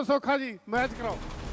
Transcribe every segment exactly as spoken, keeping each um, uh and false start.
सौखा जी मैच कराओ।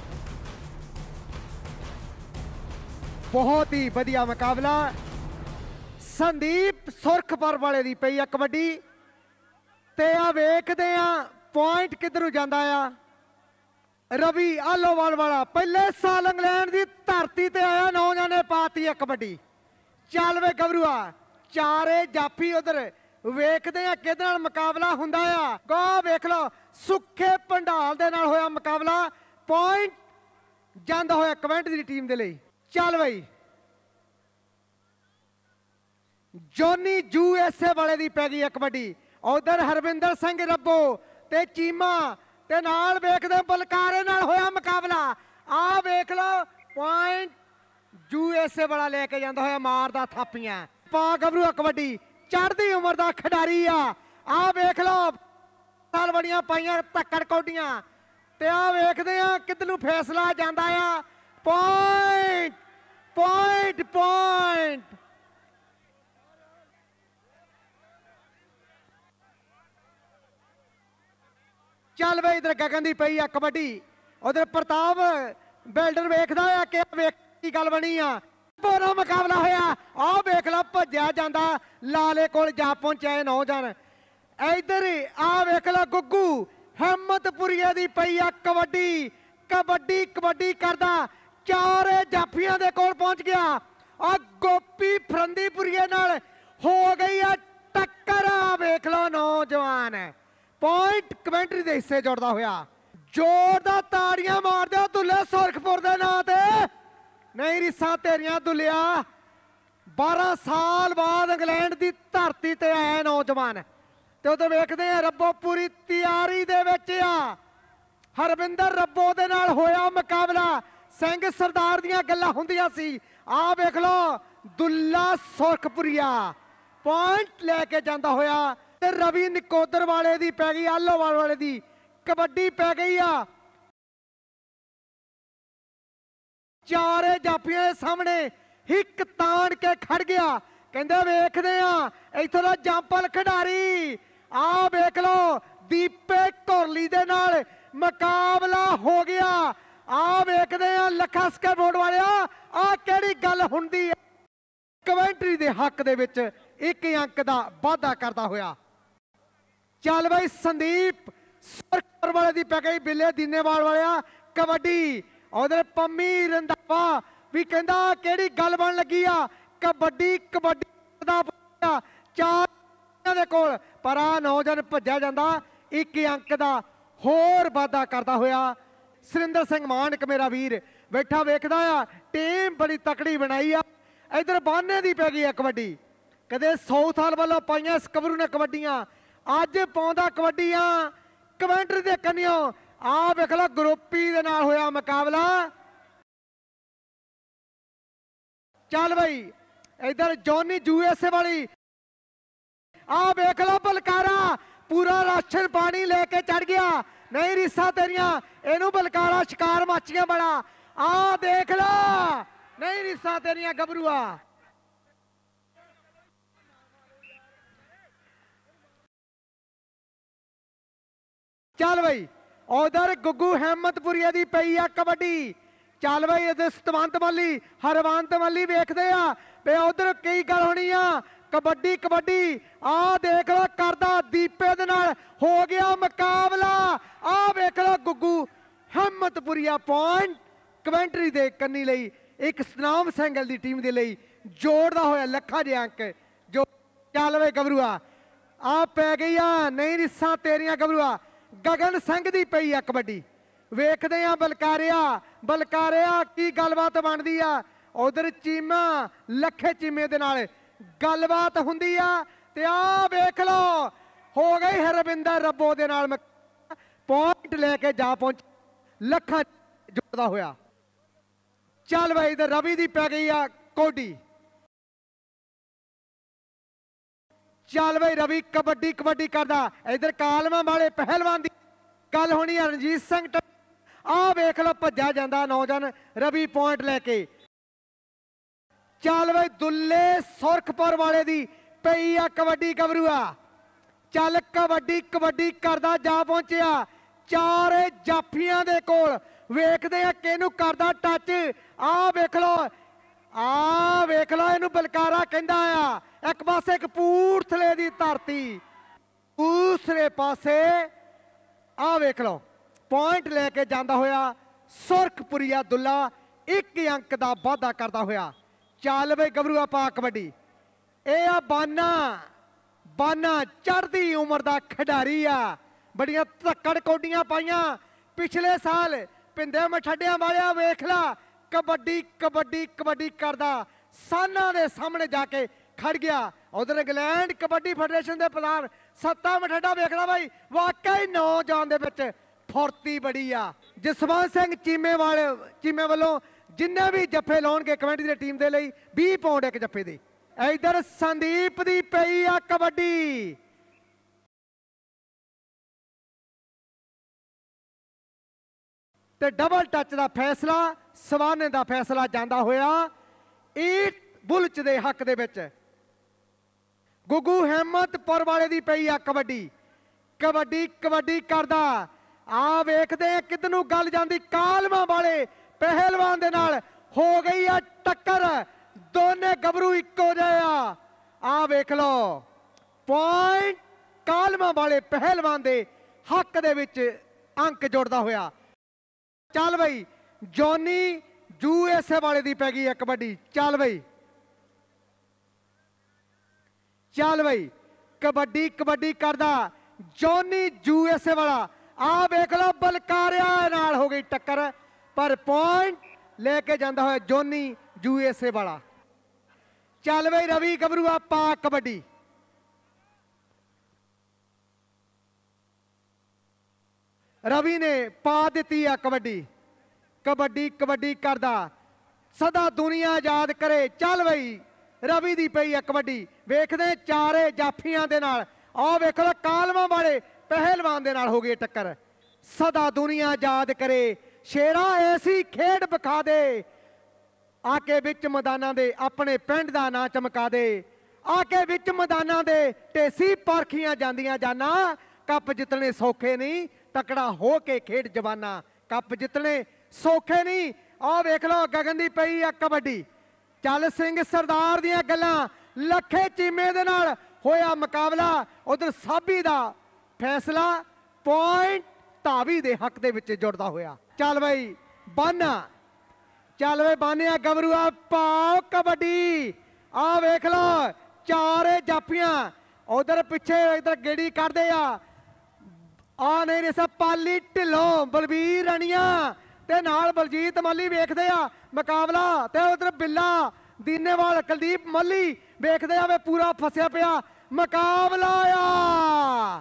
बहुत ही वधिया मुकाबला। संदीप सुरखपुर वाले दी पई आ कबड्डी ते आ वेखदे आ पॉइंट किधरों जांदा आ। रवि आलोवाल वाला पहले साल इंग्लैंड की धरती ते आया, नौजवान ने पाती है कबड्डी। चल वे गबरूआ चारे जाफी उधर वेखदे आ किहदे नाल मुकाबला हुंदा आ। गो वेख लो सुखे भंडाल दे नाल होया मुकाबला, पॉइंट जांदा होया कवेंट दी टीम दे लई। चल बई जोनी यूएसए वाले दी पै गई है कबड्डी। उधर हरविंदर सिंह रब्बो ते चीमा ते नाल वेखदे बलकारे नाल होया मुकाबला। आ वेख लो पॉइंट यूएसए वाला लेके जांदा होया मारदा थापियां। पा गबरूआ कबड्डी चढ़दी उम्र दा खिडारी आ। आ वेख लो साल बड़ियां पाइयां धक्कड़ कौडियां ते आ वेखदे आ किधर फैसला जांदा आ। पॉइंट पॉइंट पॉइंट चल बई इधर गगन दी पई आ कबड्डी। उधर प्रताप बिल्डर वेखदा आ कि वेख की गल बनी आ। बोरा मुकाबला होया आ वेख ला भज्या जांदा लाले कोल जा पहुंचा नौजवान। इधर आ वेख ला गुग्गू हिम्मतपुरिया दी पई आ कबड्डी। कबड्डी कबड्डी करदा चारे जाफियां दे कोल पहुंच गया। आ गोपी फरंदीपुरिया नाल हो गई आ टक्कर। आ वेख लो नौजवान पॉइंट कमेंट्री दे हिस्से जुड़दा होया। जोरदार ताड़ियां मार दो दुल्ले सुरखपुर दे नां ते। नहीं रिसा तेरियां दुलिया बारह साल बाद इंग्लैंड की धरती ते आया नौजवान ते उधर वेखदे आ रब्बो पूरी तैयारी दे विच आ। हरविंदर रब्बो दे नाल होया मुकाबला। सिंह सरदार दियां गल्लां हुंदियां सी। आ वेख लो दुल्ला सुरखपुरिया पॉइंट लैके जांदा होया ते रवि निकोदर वाले दी पै गई आलोवाल वाले दी कबड्डी पै गई आ। चारे जाफियां सामने हिक तान के खड़ गया। कहंदे वेखदे आ इत्थों दा जंपल खिडारी। आ वेख लो दीपे कोहली दे नाल मुकाबला हो गया। आ वेखदे आ लखा स्केटबोर्ड वाले आ किहड़ी गल हुंदी है। कमेंट्री दे हक दे विच एक अंक दा वाधा करदा होया। चल बई संदीप सुरखपुर वाले दी पै गई बिल्ले दीनेवाल वाले कबड्डी। उधर पम्मी रंधावा भी कहंदा किहड़ी गल बन लगी आ। कबड्डी कबड्डी चार दे कोल पर आ नौजवान भज्या जांदा एक अंक दा होर वाधा करदा होया। सुरिंदर सिंह मानक मेरा वीर बैठा वेखदा आ टीम बड़ी तकड़ी बनाई आ। इधर बाने दी पै गई है कबड्डी। कदे साउथ हाल वालों पाइयां स्कबरू ने कबड्डियां अज पाउंदा कबड्डियां कमेंट्री दे कन्नियों। आ वेख लो ग्रुपी दे नाल होया मुकाबला। चल बई इधर जॉनी यूएसए वाली आ वेख लो बलकारा पूरा राशन पानी लेके चढ़ गया। नहीं रिसा तेरियां इनू बलकारा शिकार माचियां बड़ा। आ देख लो नहीं रिसा तेरियां गबरूआ। चल बई उधर गुग्गू हिम्मतपुरिया दी पई आ कबड्डी। चल बई इधर सतवंत मल्ली हरवंत मल्ली वेखदे आ पे उधर कई गल होनी आ। कबड्डी कबड्डी आ देख लो करदा दीपे दे नाल हो गया मुकाबला। आ वेख लो गुग्गू हिम्मतपुरिया पॉइंट कमेंट्री दे कन्नी लई एक सतनाम सैंगल दी टीम दे लई जोड़दा होया लखा जे अंक जो। चल वे गबरूआ आ पै गई आ नहीं रिसा तेरियां गबरूआ। गगन सिंह दी पई आ कबड्डी। वेखदे आ बलकारिया बलकारिया की गलबात बनदी आ। उधर चीमा लखे चीमे दे नाल गलबात हुंदी आ ते आ वेख लो हो गई हरविंदर रब्बो दे नाल पॉइंट लेके जा पहुंच लखा जुड़दा होया। चल भाई इधर रवि दी पै गई आ कोडी। चल भाई रवि कबड्डी कबड्डी करदा। इधर कालमा वाले पहलवान दी गल होनी है रणजीत सिंह। आ वेख लो भज्या जांदा नौजवान रवि पॉइंट लेके। चल भाई दुल्ले सुरखपुर वाले दी पई आ कबड्डी गबरूआ। चल कबड्डी कबड्डी करदा जा पहुंचिया चारे जाफियां दे कोल वेखदे आ किहनूं करदा टच। आ वेख लो आ वेख लो इहनूं बलकारा कहंदा आ। एक पासे कपूरथले दी धरती, दूसरे पासे आ वेख लो पॉइंट लेके जांदा होया सुरखपुरिया दुल्ला एक अंक का वाधा करता होया। चल बई गबरूआ पा कबड्डी। ए आ बाना बाना चढ़दी उम्र का खिडारी आ। बड़िया धक्कड़ कौडियां पाइया पिछले साल पिंदे मठड्डियां वालिया वेख ला कबड्डी कबड्डी कबड्डी करदा साना दे सामने जाके खड़ गया। उधर इंग्लैंड कबड्डी फेडरेशन के प्रधान सत्ता मठड्डा वेखना भाई वाकई नौजवान दे विच फुर्ती बड़ी आ। जसवंत सिंह चीमे वाले चीमे वालों जिन्ने भी जफे लाउणगे कमेटी की टीम के लिए बीस पाउंड एक जफे दी। इधर संदीप दी पई आ कबड्डी। ते डबल टच का फैसला सवाने का फैसला जांदा होया ईट बुलच दे हक दे विच। गुगू हिम्मतपुर वाले दी पई आ कबड्डी। कबड्डी कबड्डी करदा आ वेखदे किधर नूं गल जांदी। कालमा वाले पहलवान दे नाल हो गई आ टक्कर। दोने गबरू इक्को जिहे आ। आ वेख लो पॉइंट कालमा वाले पहलवान दे हक दे विच अंक जोड़दा होया। चल बई जॉनी यूएसए वाले दी पै गई है कबड्डी। चल बई चल बई कबड्डी कबड्डी करदा जॉनी यूएसए वाला। आ वेख लो बलकारिया नाल हो गई टक्कर पर पॉइंट लेके जाता है जॉनी यूएसए वाला। चल बई रवि गबरूआ पा कबड्डी। रवि ने पा दी है कबड्डी। कबड्डी कबड्डी करदा सदा दुनिया याद करे। चल बई रवि दी पई है कबड्डी। वेखदे चारे जाफियां दे नाल। आ वेख लो कालमा वाले पहलवान दे नाल हो गई टक्कर। सदा दुनिया याद करे। शेरा ऐसी खेड विखा दे आके विच मैदानां दे अपने पिंड दा नां चमका दे। आके विच मैदानां दे टेसी परखियां जांदियां जाना। कप जितने सौखे नहीं तकड़ा हो के खेड जवाना। कप जितने सौखे नहीं। आ वेख लो गगन दी पई आ कबड्डी। चल सिंह सरदार दियां गल्लां लखे चीमे दे नाल होया मुकाबला। उधर साबी दा फैसला पॉइंट धावी दे हक दे विच जुड़दा होया। चल बई बाना चल बई बानिया गबरूआ पाओ कबड्डी। आ वेख लो चारे जाफियां उधर पिछे इधर गेड़ी करदे आ। आ नहीं रहा पाली ढिलों बलबीर राणिया ते नाल बलजीत मल्ली वेखदे आ मुकाबला। ते उधर बिल्ला दीनेवाल कुलदीप मल्ली वेखदे आ वे पूरा फसिया पिया मुकाबला आ।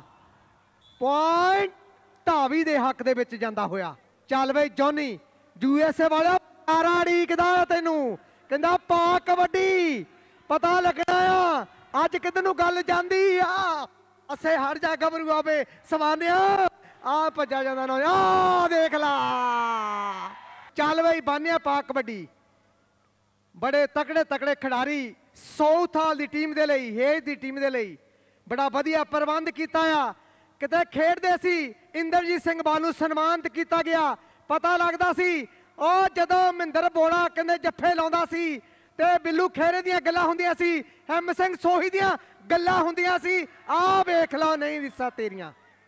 पॉइंट धावी दे हक दे विच जांदा होया। चल बई जॉनी यूएसए वाला पारा अड़ीकदा तैनूं कहंदा पा कबड्डी। पता लगना आ अज किधर नूं गल जांदी आ। असे हर जा गबरूआ वे सवानिया आ भजा जांदा ना। आ देख ला चल बई बानिया पा कबड्डी। बड़े तकड़े तकड़े खिडारी साउथ हाल दी टीम दे लई हेज दी टीम दे लई बड़ा वधिया प्रबंध कीता आ। किते खेडदे सी इंद्रजीत सिंह बानू सन्मानित किया गया। पता लगदा सी ओ जदों महिंदर बोला कहंदे जफ्फे लाउंदा सी ते बिल्लू खेरे दियां गल्लां हुंदियां सी। हेम सिंह सोही दियां गल्लां हुंदियां सी। आ वेख ला नहीं रिसा तेरियां।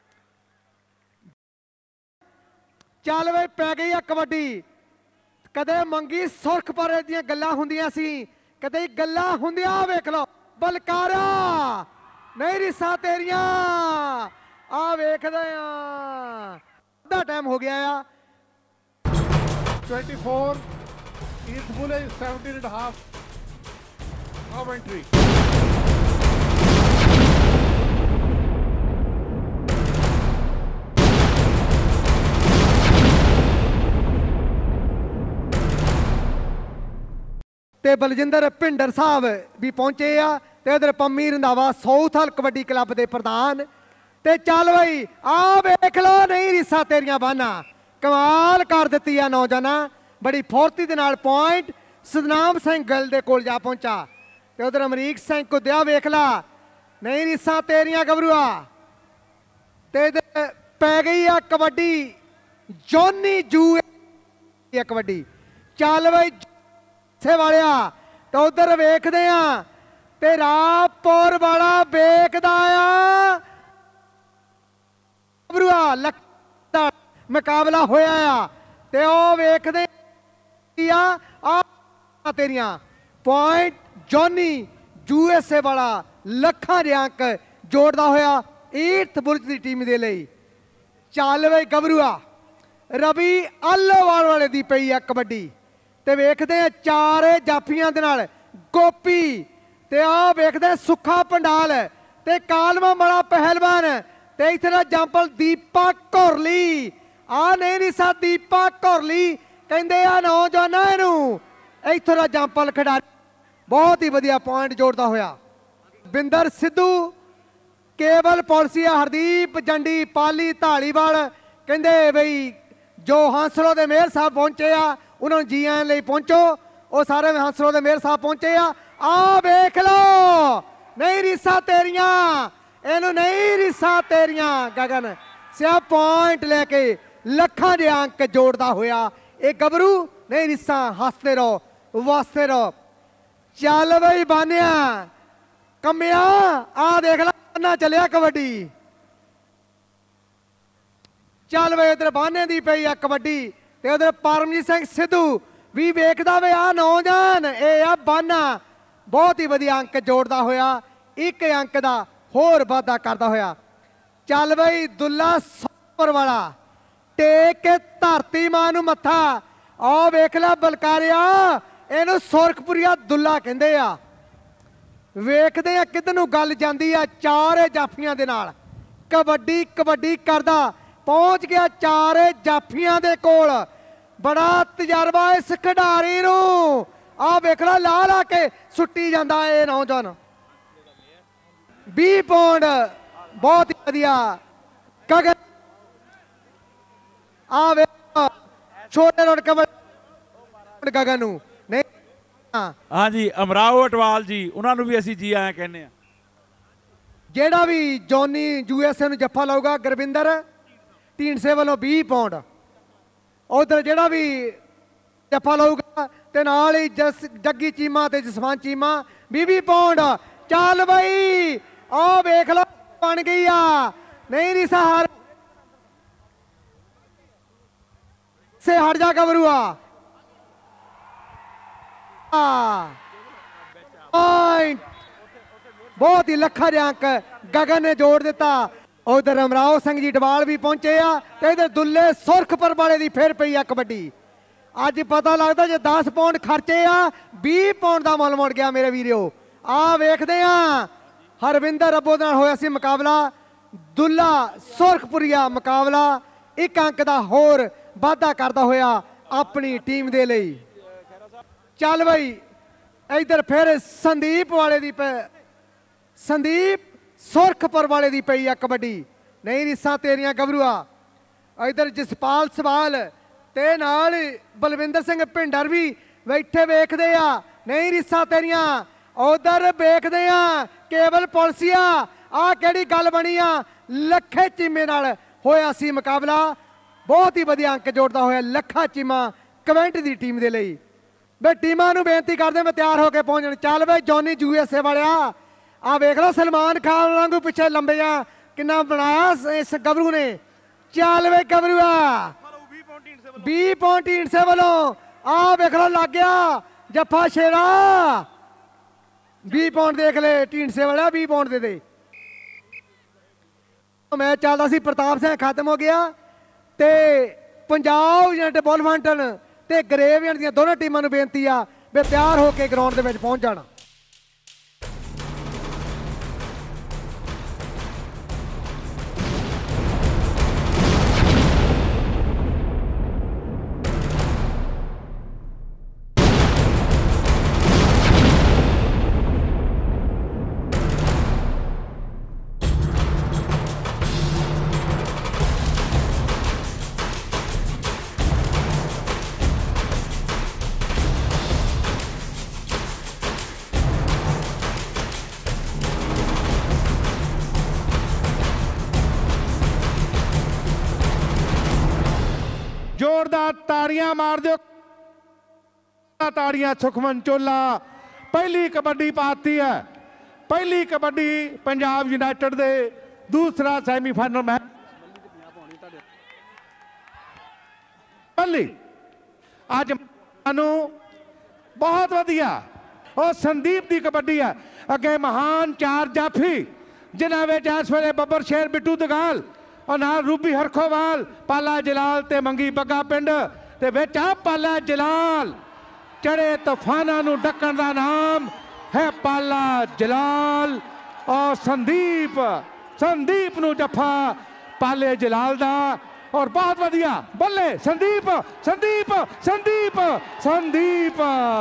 चल वे पै गई है कबड्डी। कदे मंगी सुरख पर दियां गल्लां हुंदियां सी कदे गल्लां हुंदियां। वेख लो बलकारा नहीं रिसा तेरियां। आ वेखदे आ अद्धा टाइम हो गया आ। twenty-four East Village seventeen and a half commentary. ते बलजिंदर भिंडर साहब भी पहुंचे आ ते उधर Pammi Randhawa Southall kabaddi club के प्रधान। ते चल बई आ वेख लो नहीं रिसा तेरियां बाना। कमाल कर दी है नौजवाना। बड़ी फुर्ती दे नाल पॉइंट सतनाम सिंह गल दे कोल जा पहुंचा। ते उधर अमरीक सिंह कुदिया वेख ला नहीं रिसा तेरियां गबरूआ। ते पै गई आ कबड्डी जॉनी जू कबड्डी। चल बई से वालिया तो उधर वेखदे आ ते रामपुर वाला वेखदा आ गबरूआ लख दा मुकाबला होया आ ते ओ वेखदे आ तेरियां पॉइंट जॉनी यूएसए वाला लखां दे अंक जोड़दा होया ईर्थ बुर्ज दी टीम दे लई। चल बई गबरूआ रवि आलोवाल वाले दी पई आ कबड्डी ते वेखदे आ चार जाफियां दे नाल गोपी ते आ वेखदे सुखा पंडाल ते कालमा बड़ा पहलवान ते इत्थे दा जंपल दीपा घोरली आ नहीं नहीं सा दीपा घोरली कहंदे आ नौजवानां इहनूं इत्थे दा जंपल खिडारी बहुत ही वधिया पॉइंट जोड़दा होया। बिंदर सिद्धू केवल पॉलिसिया हरदीप जंडी पाली धालीवाल कहंदे बई जो हंसलो दे मेयर साहब पहुंचे आ उन्होंने जी आने लिए पहुंचो वो सारे हंसलो दे मेयर साहब पहुंचे आ आ वेख लो नहीं रिसा तेरियां इनू नहीं रिसा तेरियां गगन सिया पॉइंट लेके लखां दे अंक जोड़दा होया ये गबरू नहीं रिसा हंसते रहो वासते रहो। चल बई बानिया कमिया आ देख ला चलिया कबड्डी। चल बई इधर बाने दी पई आ कबड्डी ते उधर परमजीत सिंह सिद्धू भी वेखदा वे आ नौजवान ए आ बाना बहुत ही वधिया अंक जोड़दा होया एक अंक दा होर वाधा करदा होया। चल बई दुल्ला सोपर वाला टेक के धरती मां नूं मत्था आ वेख ला बलकारिया इहनूं सुरखपुरिया दुल्ला कहंदे आ। वेखदे आ किधर नूं गल जांदी आ चार जाफियां दे नाल कबड्डी कबड्डी करदा पहुंच गया चार जाफियां दे कोल बड़ा तजर्बा इस खिडारी नूं आ वेख ला ला ला के सुट्टी जांदा ए नौजवान बीस पौंड बहुत ही वधिया गगन आ वे छोटे रोड कबड्डी गगन नूं नहीं हाँ जी अमराओ अटवाल जी उन्होंने भी असी जी आए कहने जेड़ा भी जॉनी यूएसए नूं जफ्फा लाऊगा गुरविंदर ढींडसे वालों बीस पौंड उधर जेड़ा भी जफ्फा लाऊगा ते नाल ही जस जग्गी चीमा ते जसवंत चीमा बीस बीस पौंड। चल बई आ वेख लो बन गई आ नहीं रिसा हार से हट जा गबरूआ पॉइंट बहुत ही लखा दे अंक गगन ने जोड़ दिता। उधर अमराव सिंह जी डवाल भी पहुंचे आ ते इधर दुल्ले सुरखपुर वाले दी फिर पई आ कबड्डी। अज पता लगता जे दस पौंड खर्चे आ बीस पौंड का मुल मुड़ गया मेरे वीरो। आ वेखदे आ हरविंदर अब्बो नाल होया सी मुकाबला दुल्ला सुरखपुरिया मुकाबला एक अंक का होर वाधा करदा होया अपनी टीम दे लई। चल बई इधर फिर संदीप वाले दी पे संदीप सुरखपुर वाले दी पई आ कबड्डी नहीं रिसा तेरियां गबरूआ। इधर जसपाल सवाल ते नाल बलविंदर सिंह भिंडर भी बैठे वेखदे आ नहीं रिसा तेरियां। उधर वेखदे आ केवल पॉलिसिया आ केड़ी गल बनी आ लखे चीमे नाल होया सी मुकाबला बहुत ही वधिया अंक जोड़दा होया लखा चीमा कवेंट दी टीम दे लई। बे टीमां नूं बेनती करदे मैं तैयार होके पहुंचण। चल बे जॉनी यूएसए वालिया आ वेख लो सलमान खान वांगू पिछे लंबे आ किन्ना बनाया इस गबरू ने। चल वे गबरूआ बीस पॉइंट ढींडसे वालों आ वेख लो लग गया जफ्फा शेरा बीस पॉइंट देख ले ढींडसे वाला बीस पॉइंट दे दे। मैच चलता सी प्रताप सिंह खत्म हो गया ते पंजाब यूनाइटेड बुलफंटन ते ग्रेवियन दी दोनों टीमां नूं बेनती आ वे तैयार होके ग्राउंड दे विच पहुंच जाना। जोरदार ताड़ियां मार दो, ताड़ियां। सुखमन चोला पहली कबड्डी पाती है, पहली कबड्डी पंजाब यूनाइटेड दे दूसरा सैमीफाइनल मैच। पहली अज बहुत वधिया और संदीप की कबड्डी है। अगे महान चार जाफी जिन्होंने इस वे बब्बर शेर बिट्टू दगाल और नाल रूबी हरखोवाल, पाला जलाल ते मंगी बग्गा पिंड ते विच आ पाला जलाल। चढ़े तूफाना नूं ढक्कण दा नाम है पाला जलाल और संदीप संदीप नूं जफा पाले जलाल दा। और बहुत वधिया बल्ले संदीप संदीप संदीप संदीप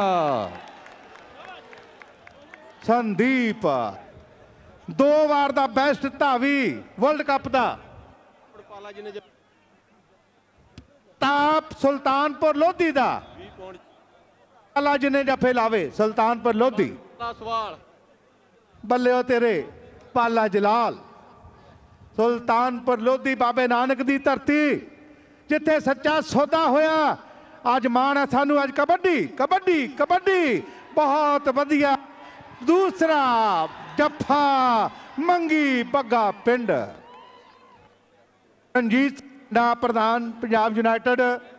संदीप दो बार दा बेस्ट धावी वर्ल्ड कप दा। ताप सुल्तानपुर लोधी दा पाला जिन्हें जफे लावे सुल्तानपुर लोधी। बल्ले ओ तेरे पाला जलाल। सुल्तानपुर लोधी बाबे नानक दी धरती जिथे सच्चा सौदा होया। अज मान है सानू अज कबड्डी कबड्डी कबड्डी बहुत वधिया। दूसरा जफा मंगी बग्गा पिंड। रणजीत दा प्रधान पंजाब यूनाइटेड।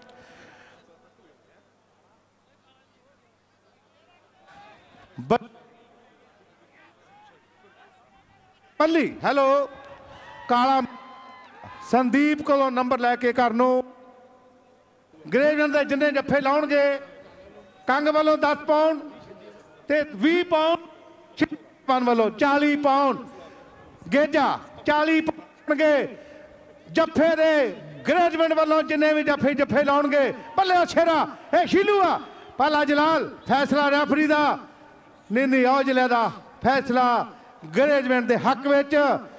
पल्ली हेलो काला संदीप को नंबर लैके करनो। ग्रेजन के जिन्हें जफे लाउणगे कंग वालों दस पाउंड ते भी पाउंड वालों चाली पाउंड। गेजा चाली पाउंड जफे दे ग्रेजमेंट वालों जिन्हें भी जफे जफे लाउणगे। भले शेरा ए शीलू आ पाला जलाल। फैसला रेफरी दा नहीं नहीं औजले दा फैसला ग्रेजमेंट के हक विच।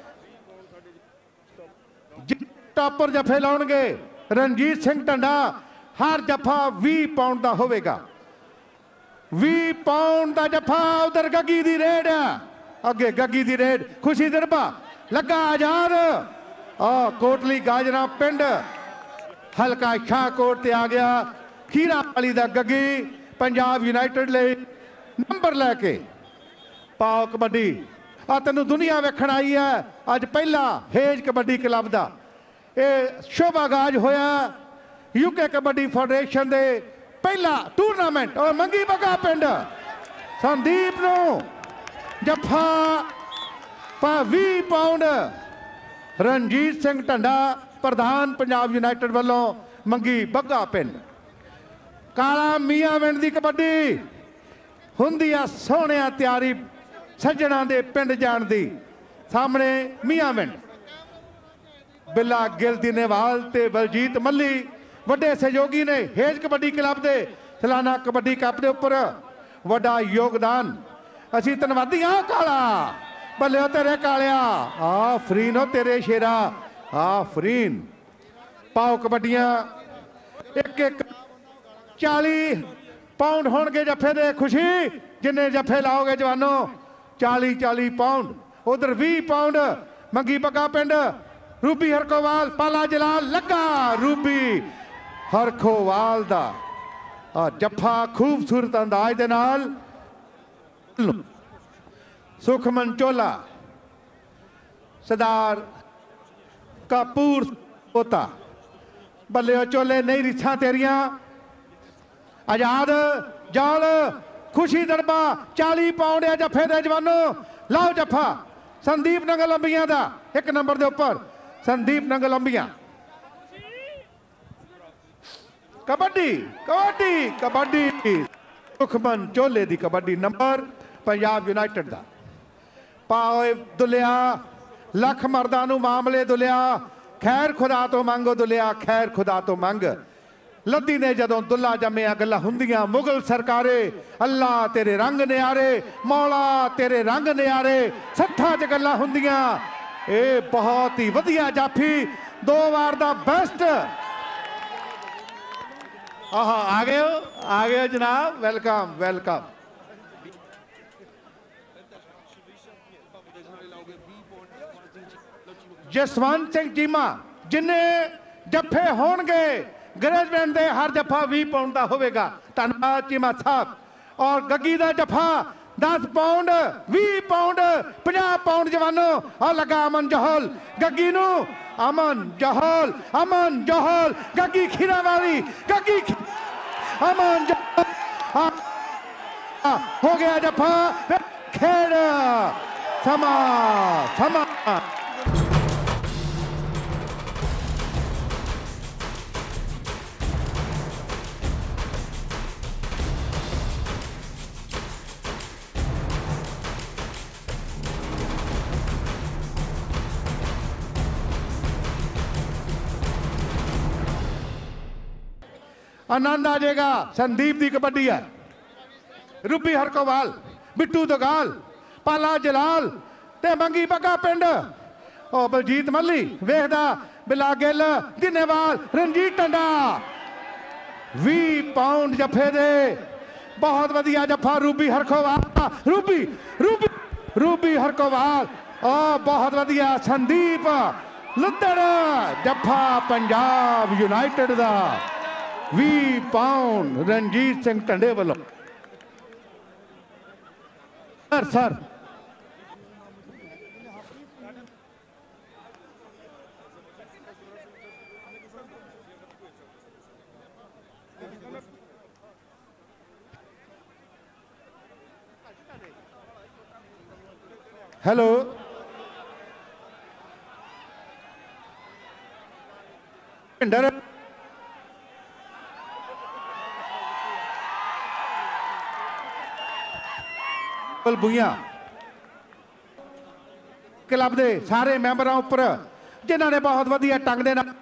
टॉपर जफे लाउणगे रणजीत सिंह ढंडा। हर जफा भी पाउंड का होगा। भी पाउंड का जफा। उधर गग्गी की रेड है अगे गग्गी की रेड। खुशी दरबा लगा आजाद। आ कोटली गाजरा पिंड हल्का शाहकोट ते आ गया। खीरा वाली दा गग्गी पंजाब यूनाइटेड ले नंबर लैके पाओ कबड्डी। आ तेन दुनिया वेखण आई है अज पहला हेज कबड्डी क्लब का ये शुभ आगाज होया। यूके कबड्डी फेडरेशन दे पहला टूरनामेंट और मंगी बग्गा पिंड संदीप नो जफा पा भी पाउंड। रणजीत सिंह ढंडा प्रधान पंजाब यूनाइटेड वालों मंगी बग्गा पिंड। काला मियां विंड की कबड्डी हुंदी आ सोहणिया तैयारी सज्जणा दे पिंड जाण दी। सामने मियां विंड बिला गिल दिनेवाल ते बलजीत मल्ली वड्डे सहयोगी ने। हेज कबड्डी क्लब के सालाना कबड्डी कप के उपर वड्डा योगदान। असी धन्नवादी हाँ काला। भले तेरे कालिया आफरीन हो तेरे शेरा आफरीन। पाओ कबड्डियां एक एक चाली पाउंड होणगे जफे दे। खुशी जिन्हें जफे लाओगे जवानों चाली चाली पाउंड। उधर भी पाउंड मंगी बग्गा पिंड। रूबी हरखोवाल पाला जलाल लगा रूबी हरखोवाल दा जफा खूबसूरत अंदाज दे नाल। सुखमन चोला सरदार कपूर पोता। बल्ले चोले नहीं रिछा तेरिया। आजाद जाल खुशी दरबा चाली पाउंड है जफे दे जवानों। लाओ जफा संदीप नंगल अंबिया दा एक नंबर दे उपर संदीप नंगल अंबिया। कबड्डी कबड्डी कबड्डी सुखमन चोले दी कबड्डी नंबर पंजाब यूनाइटेड दा। पाओ दुलिया लख मर्दा नू मामले दुलिया। खैर खुदा तो मंगो दुलिया खैर खुदा तो मंग। लद्दी ने जदों दुल्ला जम्मिया गल्लां हुंदियां। मुगल सरकारे अल्लाह तेरे रंग न्यारे मौला तेरे रंग न्यारे सत्था च गल्लां हुंदियां। ये बहुत ही वधिया जाफी दो बार दा बेस्ट। आह आ गए हो आ गए हो जनाब वेलकम वेलकम। जसवंत सिंह चीमा जिन्हें जफे होणगे ਗਰੇਜਮੈਂਟ ਦੇ ਹਰ ਜੱਫਾ ਵੀਹ ਪਾਉਂਡ ਦਾ ਹੋਵੇਗਾ। ਧੰਨਵਾਦ ਚੀਮਾ ਸਾਹਿਬ। ਔਰ ਗੱਗੀ ਦਾ ਜੱਫਾ दस पाउंड भी पाउंड पचास पाउंड जवानों और लगा अमन जहल गग्गी नू अमन जहल अमन जहल गग्गी खीरा वाली गग्गी अमन जहल हो गया जफा खेड़ समा समा आनंद आ जाएगा। संदीप की कबड्डी है। रूबी हरकोवाल बिट्टू दगाल पाला जलाल ते मंगी बगा पिंड ओ बलजीत मल्ली वेखदा बिला गिल दिनेवाल रणजीत टंडा भी पाउंड जफे दे बहुत वधिया जफा रूबी हरकोवाल रूबी रूबी रूबी हरकोवाल ओ बहुत वधिया संदीप लुद्धड़ जफा पंजाब यूनाइटेड दा भी पाउंड रणजीत सिंह टंडे वालों सर सर हेलो इंडर बुइया क्लब के सारे मैंबर उपर जिन्होंने बहुत वधिया ढंग दे नाल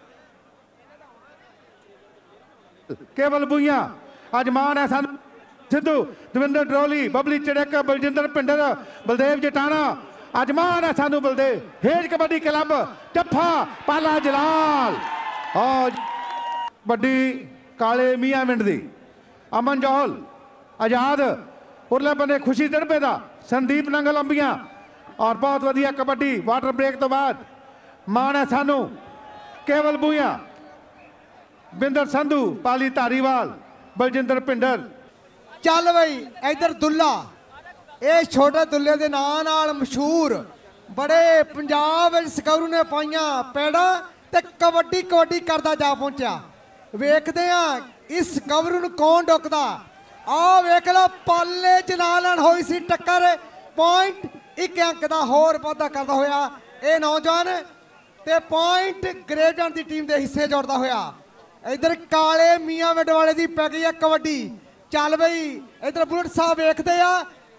केवल बुइया अज मान है सानू सिद्धू दविंदर ड्रोली बबली चिड़क बलजिंदर पिंडर बलदेव जटाना अज मान है सानू बलदेव हेज कबड्डी क्लब जफा पाला जलाल और बड़ी काले मियां विंड दी अमन जौहल आजाद उरले बने खुशी दड़बे का संदीप नंगल अंबिया और बहुत वधिया कबड्डी वाटर ब्रेक तो बाद मान है सानू केवल बुइया बिंदर संधू पाली धारीवाल बलजिंदर पिंडर चल बई इधर दुल्ला ये छोटे दुल्ले के नाम नाल मशहूर बड़े पंजाब सकौरू ने पाइया पैड़ा ते कबड्डी कबड्डी करता जा पहुंचा वेखदे हैं इस सकौरू नूं कौन डुकदा आ वेख लो पाले च नाल होई सी टक्कर पॉइंट एक अंक का होर वाधा करता होया ये नौजवान ते पॉइंट ग्रेजन की टीम के हिस्से जोड़ता होया इधर काले मियां विंड वाले की पै गई है कबड्डी चल बई इधर बुलेट साहब वेखते आ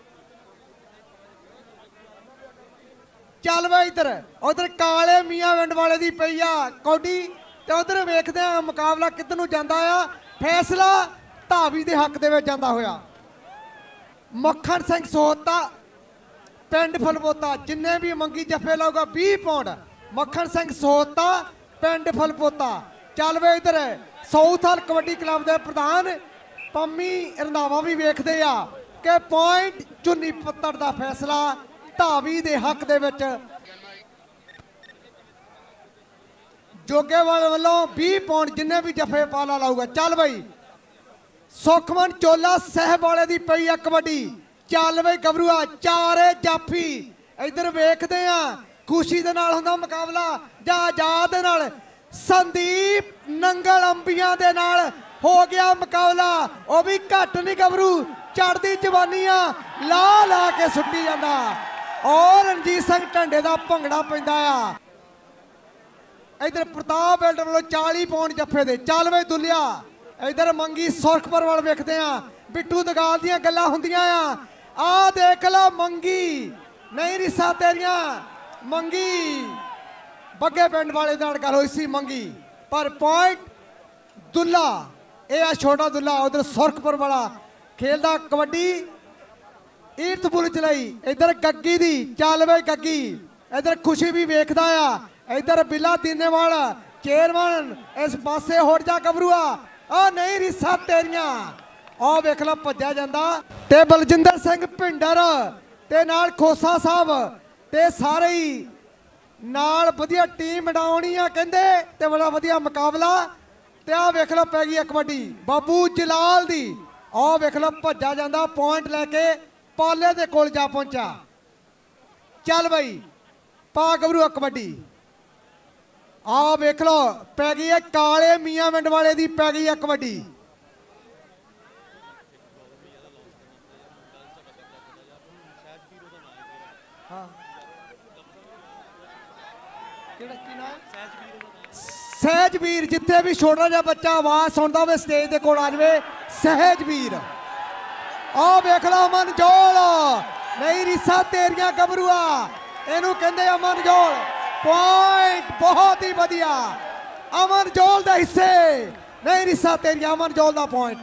चल बई इधर उधर काले मियां विंड वाले की पई आ कौडी ते उधर वेखते हैं मुकाबला किधर नूं जांदा आ फैसला धावी के हक दे विच जांदा होया मक्खन सिंह सोहता पिंड फलपोता जिन्ने भी मंगी जफे लाऊगा बीस पाउंड मक्खन सिंह सोहता पिंड फलपोता चल वे इधर साउथ हल कबड्डी क्लब के प्रधान पंमी रंधावा भी वेखते आ कि पॉइंट चुन्नी पत्तड़ का फैसला धावी के हक दे विच जोगेवाल वालों बीस पाउंड जिन्ने भी जफे पाला लाऊगा चल बई सुखमन चोला साहब वाले की पई है कबड्डी चल बई गबरूआ चारे जाफी इधर वेखते हैं खुशी दे नाल हुंदा मुकाबला जा आजाद दे नाल संदीप नंगल अंबिया दे नाल हो गया मुकाबला वह भी घट नहीं गबरू चढ़ती जवानियां ला ला के सुट्टी जाता और रणजीत सिंह ढंडे का भंगड़ा पैंदा आ इधर प्रताप बिल्डर वालों चालीस पाउंड जफे दे चल वे दुलिया इधर मंगी सुरखपुर वाल वेखते हैं बिट्टू दगाल दियां गल्लां हुंदियां आ आ देख लो मंगी नहीं रिसा तेरिया मंगी बग्गे पिंड वाले नाल गल होई सी मंगी पर पॉइंट दुल्ला यह छोटा दुल्ला उधर सुरखपुर वाला खेलदा कबड्डी ईरतपुर चलाई इधर गग्गी दी चल वे गग्गी इधर खुशी भी वेखदा आ इधर बिला दीनेवाल चेयरमैन इस पासे होड़ जा गबरूआ आ नहीं रिसा तेरिया आ वेख लो भज्या जांदा ते बलजिंदर सिंह भिंडर ते नाल खोसा साहब ते सारे ही नाल वधिया टीम बनाउणी आ कहंदे ते बड़ा वधिया मुकाबला ਤੇ ਆ ਵੇਖ ਲਓ ਪੈ ਗਈ ਆ ਕਬੱਡੀ ਬਾਬੂ ਜਲਾਲ ਦੀ। ਆ ਵੇਖ ਲਓ ਭੱਜਾ ਜਾਂਦਾ ਪੁਆਇੰਟ ਲੈ ਕੇ ਪਾਲੇ ਦੇ ਕੋਲ ਜਾ ਪਹੁੰਚਾ। ਚੱਲ ਬਈ ਪਾ ਗੱਭਰੂ ਕਬੱਡੀ। ਆ ਵੇਖ ਲਓ ਪੈ ਗਈ ਹੈ ਕਾਲੇ ਮੀਆਂ ਮਿੰਡ ਵਾਲੇ ਦੀ ਪੈ ਗਈ ਹੈ ਕਬੱਡੀ। ਹਾਂ ਕਿਹੜਾ ਕੀ ਨਾਮ? ਸਹਿਜਵੀਰ। ਜਿੱਥੇ ਵੀ ਛੋਟਾ ਜਿਹਾ ਬੱਚਾ ਆਵਾਜ਼ ਸੁਣਦਾ ਹੋਵੇ ਸਟੇਜ ਦੇ ਕੋਲ ਆ ਜਾਵੇ ਸਹਿਜਵੀਰ। ਆ ਵੇਖ ਲਓ ਅਮਨਜੋਲ ਨਹੀਂ ਰੀਸਾਂ ਤੇਰੀਆਂ ਗੱਭਰੂਆ ਇਹਨੂੰ ਕਹਿੰਦੇ ਅਮਨਜੋਲ। ਪੁਆਇੰਟ ਬਹੁਤ ਹੀ ਵਧੀਆ ਅਮਨਜੋਲ ਦੇ ਹਿੱਸੇ ਨਹੀਂ ਰੀਸਾਂ ਤੇਰੀਆਂ ਅਮਨਜੋਲ ਦਾ ਪੁਆਇੰਟ।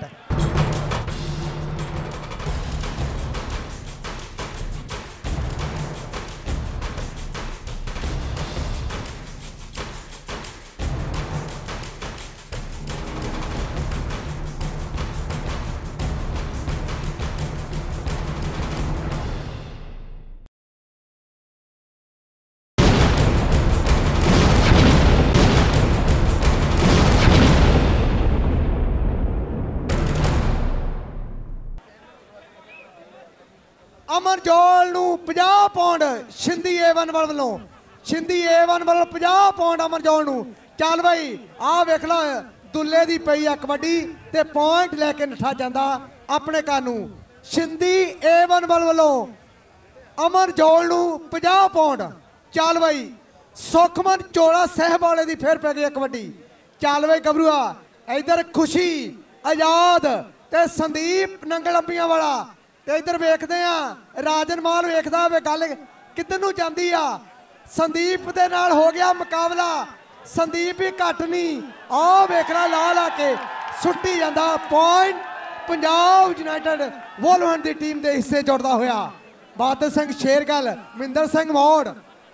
ਅਮਨਜੋਲ ਨੂੰ ਪੰਜਾਹ ਪੌਂਡ ਸ਼ਿੰਦੀ ਏ ਵਨ ਵੱਲੋਂ ਸ਼ਿੰਦੀ ਏ ਵਨ ਵੱਲੋਂ ਪੰਜਾਹ ਪੌਂਡ ਅਮਨਜੋਲ ਨੂੰ। ਚੱਲ ਬਈ ਆ ਵੇਖ ਲਾ ਦੁੱਲੇ ਦੀ ਪਈ ਆ ਕਬੱਡੀ ਤੇ ਪੁਆਇੰਟ ਲੈ ਕੇ ਨੱਠਾ ਜਾਂਦਾ ਆਪਣੇ ਘਰ ਨੂੰ। ਸ਼ਿੰਦੀ ਏ ਵਨ ਵੱਲੋਂ ਅਮਨਜੋਲ ਨੂੰ ਪੰਜਾਹ ਪੌਂਡ। ਚੱਲ ਬਈ ਸੁਖਮਨ ਚੋਲਾ ਸਾਹਿਬ ਵਾਲੇ ਦੀ ਫੇਰ ਪੈ ਗਈ ਕਬੱਡੀ। ਚੱਲ ਬਈ ਗੱਭਰੂਆ ਇਧਰ ਖੁਸ਼ੀ ਆਜ਼ਾਦ ਤੇ ਸੰਦੀਪ ਨੰਗਲ ਅੰਬੀਆਂ ਵਾਲਾ ਤੇ ਇਧਰ ਵੇਖਦੇ ਆ ਰਾਜਨ ਮਾਲ ਵੇਖਦਾ ਵੇ ਗੱਲ ਕਿੱਧਰ ਨੂੰ ਜਾਂਦੀ ਆ। ਸੰਦੀਪ ਦੇ ਨਾਲ ਹੋ ਗਿਆ ਮੁਕਾਬਲਾ। ਸੰਦੀਪ ਵੀ ਘੱਟ ਨਹੀਂ ਆ ਵੇਖ ਲਾ ਲਾ ਲਾ ਕੇ ਸੁੱਟੀ ਜਾਂਦਾ ਪੁਆਇੰਟ ਪੰਜਾਬ ਯੂਨਾਈਟਿਡ ਵੋਲਵਨ ਦੀ ਟੀਮ ਦੇ ਹਿੱਸੇ ਜੁੜਦਾ ਹੋਇਆ। ਬਾਦਲ ਸਿੰਘ ਸ਼ੇਰਗਲ ਮਹਿੰਦਰ ਸਿੰਘ ਮੌੜ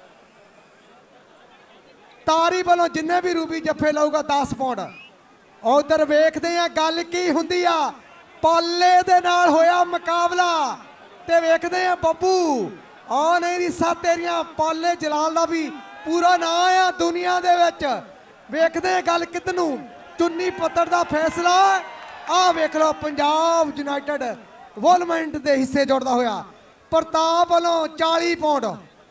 ਤਾਰੀ ਵੱਲੋਂ ਜਿੰਨੇ ਵੀ ਰੂਬੀ ਜੱਫੇ ਲਾਊਗਾ ਦਸ ਪੌਂਡ। ਉਧਰ ਵੇਖਦੇ ਆ ਗੱਲ ਕੀ ਹੁੰਦੀ ਆ। ਪਾਲੇ ਦੇ ਨਾਲ ਹੋਇਆ ਮੁਕਾਬਲਾ ਤੇ ਵੇਖਦੇ ਆ ਬੱਬੂ ਆ ਨਹੀਂ ਰੀਸਾਂ ਤੇਰੀਆਂ ਪਾਲੇ ਜਲਾਲ ਦਾ ਵੀ ਪੂਰਾ ਨਾਂ ਆ ਦੁਨੀਆ ਦੇ ਵਿੱਚ। ਵੇਖਦੇ ਗੱਲ ਕਿੱਧਰ ਨੂੰ ਚੁੰਨੀ ਪੱਤਰ ਦਾ ਫੈਸਲਾ। ਆ ਵੇਖ ਲਓ ਪੰਜਾਬ ਯੂਨਾਈਟਿਡ ਵੋਲਮੈਂਟ ਦੇ ਹਿੱਸੇ ਜੁੜਦਾ ਹੋਇਆ। ਪ੍ਰਤਾਪ ਵੱਲੋਂ ਚਾਲੀ ਪੌਂਡ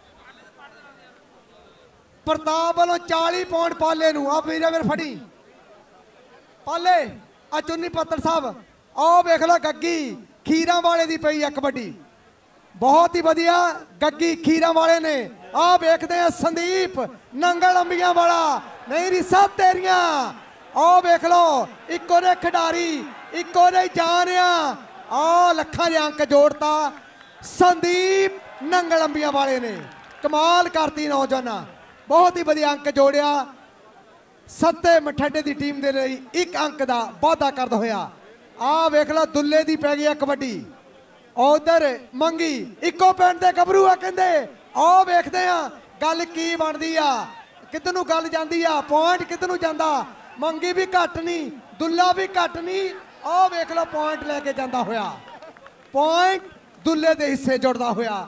ਪ੍ਰਤਾਪ ਵੱਲੋਂ ਚਾਲੀ ਪੌਂਡ ਪਾਲੇ ਨੂੰ। ਆ ਵੀਰੇ ਵੀਰ ਫੜੀ ਪਾਲੇ ਆ ਚੁੰਨੀ ਪੱਤਰ ਸਾਹਿਬ। ਆ ਵੇਖ ਲਓ ਗੱਗੀ ਖੀਰਾਂ ਵਾਲੇ ਦੀ ਪਈ ਆ ਕਬੱਡੀ ਬਹੁਤ ਹੀ ਵਧੀਆ ਗੱਗੀ ਖੀਰਾਂ ਵਾਲੇ ਨੇ। ਆ ਵੇਖਦੇ ਆ ਸੰਦੀਪ ਨੰਗਲ ਅੰਬੀਆਂ ਵਾਲਾ ਨਹੀਂ ਰੀਸਾਂ ਤੇਰੀਆਂ। ਆ ਵੇਖ ਲਓ ਇੱਕੋ ਦੇ ਖਿਡਾਰੀ ਇੱਕੋ ਦੇ ਜਾਨ ਆ। ਆ ਲੱਖਾਂ ਦੇ ਅੰਕ ਜੋੜਤਾ ਸੰਦੀਪ ਨੰਗਲ ਅੰਬੀਆਂ ਵਾਲੇ ਨੇ। ਕਮਾਲ ਕਰਤੀ ਨੌਜਵਾਨਾਂ ਬਹੁਤ ਹੀ ਵਧੀਆ ਅੰਕ ਜੋੜਿਆ। ਸੱਤੇ ਮਠੱਡੇ ਦੀ ਟੀਮ ਦੇ ਲਈ ਇੱਕ ਅੰਕ ਦਾ ਵਾਅਦਾ ਕਰਦਾ ਹੋਇਆ। ਆ ਵੇਖ ਲਾ ਦੁੱਲੇ ਦੀ ਪੈ ਗਈ ਕਬੱਡੀ। ਉਧਰ ਮੰਗੀ ਇੱਕੋ ਪਿੰਡ ਦੇ ਗੱਭਰੂ ਆ ਕਹਿੰਦੇ। ਆ ਵੇਖਦੇ ਆ ਗੱਲ ਕੀ ਬਣਦੀ ਆ ਕਿੱਧਰ ਨੂੰ ਗੱਲ ਜਾਂਦੀ ਆ ਪੁਆਇੰਟ ਕਿੱਧਰ ਨੂੰ ਜਾਂਦਾ। ਮੰਗੀ ਵੀ ਘੱਟ ਨਹੀਂ ਦੁੱਲਾ ਵੀ ਘੱਟ ਨਹੀਂ। ਆ ਵੇਖ ਲਓ ਪੁਆਇੰਟ ਲੈ ਕੇ ਜਾਂਦਾ ਹੋਇਆ ਪੁਆਇੰਟ ਦੁੱਲੇ ਦੇ ਹਿੱਸੇ ਜੁੜਦਾ ਹੋਇਆ।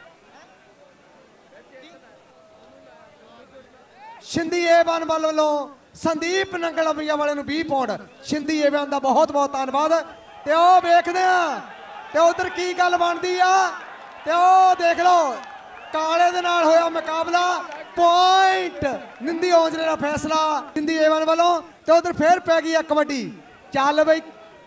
ਸ਼ਿੰਦੀ ਏ ਵਨ ਵੱਲੋਂ ਸੰਦੀਪ ਨੰਗਲ ਅੰਬੀਆਂ ਵਾਲੇ ਨੂੰ ਵੀਹ ਪੌਂਡ। ਸ਼ਿੰਦੀ ਏ ਵਨ ਦਾ ਬਹੁਤ ਬਹੁਤ ਧੰਨਵਾਦ। ਤੇ ਉਹ ਵੇਖਦੇ ਆ ਤੇ ਉਧਰ ਕੀ ਗੱਲ ਬਣਦੀ ਆ ਤੇ ਉਹ ਦੇਖ ਲਓ ਕਾਲੇ ਦੇ ਨਾਲ ਹੋਇਆ ਮੁਕਾਬਲਾ ਪੁਆਇੰਟ ਨਿੰਦੀ ਔਂਜਲੇ ਦਾ ਫੈਸਲਾ ਸ਼ਿੰਦੀ ਏ ਵਨ ਵੱਲੋਂ। ਤੇ ਉਧਰ ਫੇਰ ਪੈ ਗਈ ਆ ਕਬੱਡੀ। ਚੱਲ ਬਈ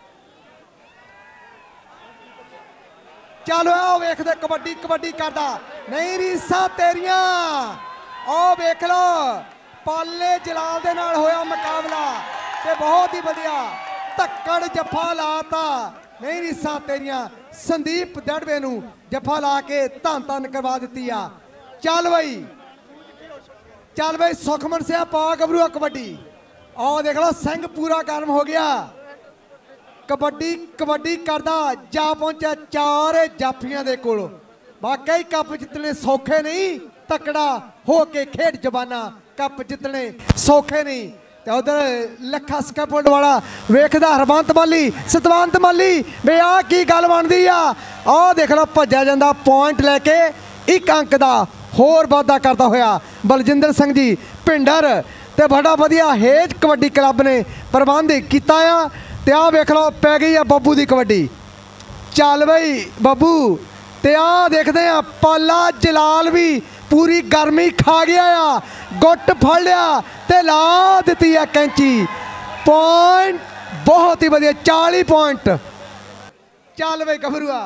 ਚੱਲ ਉਹ ਵੇਖਦੇ ਕਬੱਡੀ ਕਬੱਡੀ ਕਰਦਾ ਨਹੀਂ ਰੀਸਾਂ ਤੇਰੀਆਂ। ਉਹ ਵੇਖ ਲਓ ਪਾਲੇ ਜਲਾਲ ਦੇ ਨਾਲ ਹੋਇਆ ਮੁਕਾਬਲਾ ਤੇ ਬਹੁਤ ਹੀ ਵਧੀਆ ਧੱਕੜ ਜੱਫਾ ਲਾਤਾ ਨਹੀਂ ਰੀਸਾਂ ਤੇਰੀਆਂ। ਸੰਦੀਪ ਦੜਵੇ ਨੂੰ ਜੱਫਾ ਲਾ ਕੇ ਧੰਨ ਧੰਨ ਕਰਵਾ ਦਿੱਤੀ ਆ। ਚੱਲ ਬਈ ਚੱਲ ਬਈ ਸੁਖਮਨ ਸਿਆ ਪਾ ਗੱਭਰੂ ਕਬੱਡੀ। ਆਹ ਦੇਖ ਲਓ ਸਿੰਘ ਪੂਰਾ ਗਰਮ ਹੋ ਗਿਆ ਕਬੱਡੀ ਕਬੱਡੀ ਕਰਦਾ ਜਾ ਪਹੁੰਚਿਆ ਚਾਰ ਜਾਫੀਆਂ ਦੇ ਕੋਲ। ਵਾਕਈ ਕੱਪ ਜਿੱਤਣੇ ਸੌਖੇ ਨਹੀਂ ਤਕੜਾ ਹੋ ਕੇ ਖੇਡ ਜਵਾਨਾ ਕੱਪ ਜਿੱਤਣੇ ਸੌਖੇ ਨਹੀਂ। ਤੇ ਉਧਰ ਲੱਖਾ ਸਕੈਫੋਲਡ ਵਾਲਾ ਵੇਖਦਾ ਹਰਵੰਤ ਮਾਲੀ ਸਤਵੰਤ ਮਾਲੀ ਵੇ ਆ ਕੀ ਗੱਲ ਬਣਦੀ ਆ। ਆਹ ਦੇਖ ਲਓ ਭੱਜਿਆ ਜਾਂਦਾ ਪੁਆਇੰਟ ਲੈ ਕੇ ਇੱਕ ਅੰਕ ਦਾ ਹੋਰ ਵਾਧਾ ਕਰਦਾ ਹੋਇਆ ਬਲਜਿੰਦਰ ਸਿੰਘ ਜੀ ਭਿੰਡਰ ਤੇ ਬੜਾ ਵਧੀਆ ਹੇਜ ਕਬੱਡੀ ਕਲੱਬ ਨੇ ਪ੍ਰਬੰਧ ਕੀਤਾ ਆ। ਤੇ ਆ ਵੇਖ ਲਓ ਪੈ ਗਈ ਆ ਬੱਬੂ ਦੀ ਕਬੱਡੀ। ਚੱਲ ਬਈ ਬੱਬੂ। ਤੇ ਆ ਦੇਖਦੇ ਆ ਪਾਲਾ ਜਲਾਲ ਵੀ ਪੂਰੀ ਗਰਮੀ ਖਾ ਗਿਆ ਆ, ਗੁੱਟ ਫੜ ਲਿਆ ਤੇ ਲਾ ਦਿੱਤੀ ਆ ਕੈਂਚੀ। ਪੁਆਇੰਟ बहुत ही बढ़िया चालीस पॉइंट। चल बई गभरूआ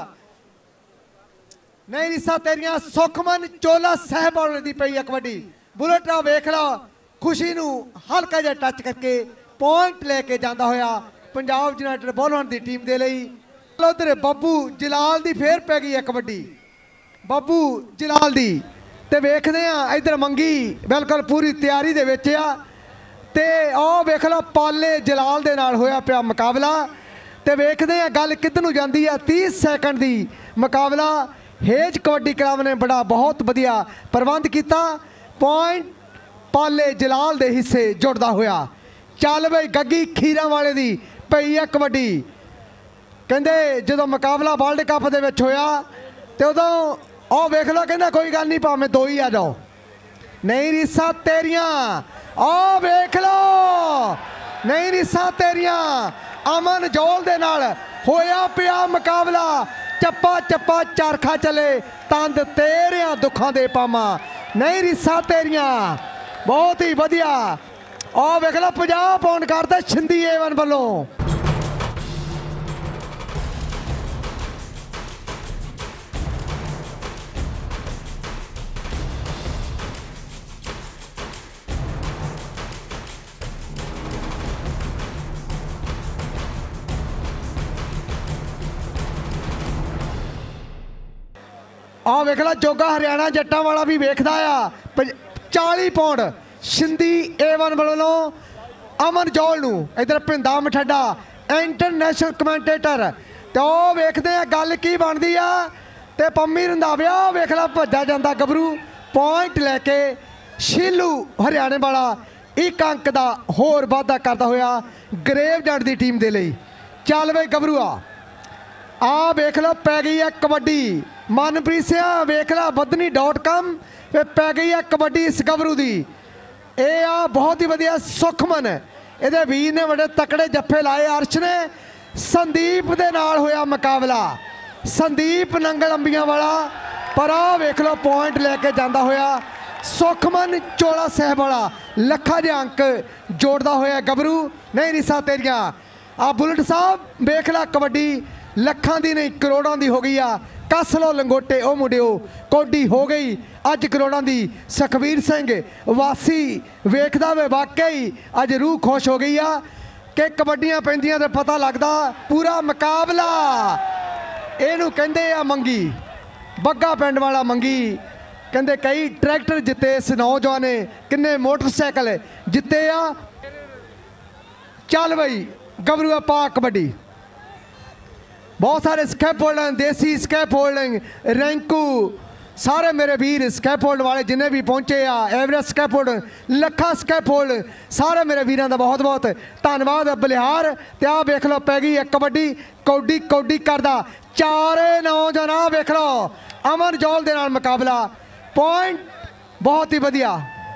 नहीं रिसा तेरिया सुखमन चोला सहबाल दी पई है कबड्डी। बुलेट आ वेख ला खुशी नू हल्का जिहा टच करके पॉइंट लेके जांदा होया पंजाब यूनाइटेड बॉलर दी टीम दे लई। उधर बब्बू जलाल दी फेर पै गई है कबड्डी। बब्बू जलाल दी ते वेखदे आ इधर मंगी बिल्कुल पूरी तैयारी दे विच आ। ते आओ वेख लो पाले जलाल दे नाल होया पिया मुकाबला। ते वेखदे आ गल किधर नूं जांदी आ। तीस सैकंड दी मुकाबला हेज कबड्डी क्लब ने बड़ा बहुत वधिया प्रबंध किया। पॉइंट पाले जलाल दे हिस्से जुड़दा होया। चल बई गग्गी खीरा वाले दी पई आ कबड्डी। कहंदे जदों मुकाबला वर्ल्ड कप दे विच होया ते उदों आओ वेख लो कहंदा कोई गल नहीं भावें दो ही आ जाओ। नहीं रिसा तेरियां आ वेख लो नहीं रिसा तेरिया। अमन जोल दे नाल होया पिया मुकाबला। चप्पा चप्पा चरखा चले तंद तेरिया दुखों दे पामा। नहीं रिसा तेरिया बहुत ही वधिया। आ वेख लो पचास पौंड करता छिंदी एवन वालों। आ वेख ला जोगा हरियाणा जट्टा वाला भी वेखदा आ। चालीस पौंड छिंदी एवन वालों अमन जोल नू। इधर भिंदा मठड्डा इंटरनेशनल कमेंटेटर। तो वेखदे आ गल की बनदी आ। ते पंमी रंधाविया वेख ला भज्जा जांदा गभरू पॉइंट लैके। शीलू हरियाणे वाला एक अंक का होर वाधा करता होया ग्रेव जट की टीम दे लई। चल बई गभरूआ आ वेख लो पै गई है कबड्डी। मनप्रीत सिंह वेख ला बदनी डॉट कॉम पै गई है कबड्डी इस गभरू की। ये आ बहुत ही वधिया सुखमन ये वीर ने बड़े तकड़े जफे लाए। अर्श ने संदीप दे नाल होया मुकाबला। संदीप नंगल अंबियां वाला पर आ वेख लो पॉइंट लैके जांदा होया सुखमन चोला साहब वाला लखा जे अंक जोड़दा होया गभरू। नहीं रिसा तेरिया आ बुलेट साहब वेख ला कबड्डी लखां दी नहीं करोड़ों दी हो गई आ। कस लो लंगोटे ओ मुंडिओ कौडी हो गई अज करोड़ों दी। सुखबीर सिंह वासी वेखदा वे वाकई अज रूह खुश हो गई आ कि कबड्डियां पैंदियां ते पता लगदा पूरा मुकाबला। इहनूं कहंदे आ मंगी। बग्गा पिंड वाला मंगी कहंदे कई ट्रैक्टर जिते इस नौजवान ने किन्ने मोटरसाइकिल जिते आ। चल बई गभरूआ पा कबड्डी। बहुत सारे स्कैप होल्डिंग देसी स्कैप होल्डिंग रैंकू सारे मेरे वीर स्कैप होल्ड वाले जिन्हें भी पहुंचे आ एवरेस्ट स्कैप होल्ड लखा स्कैप होल्ड सारे मेरे वीरों का बहुत बहुत धन्यवाद। बलिहार ते आ वेख लो पै गई है कबड्डी कौडी कौडी करदा चारे नौजवान। आ वेख लो अमन जौल दे नाल मुकाबला पॉइंट बहुत ही वधिया।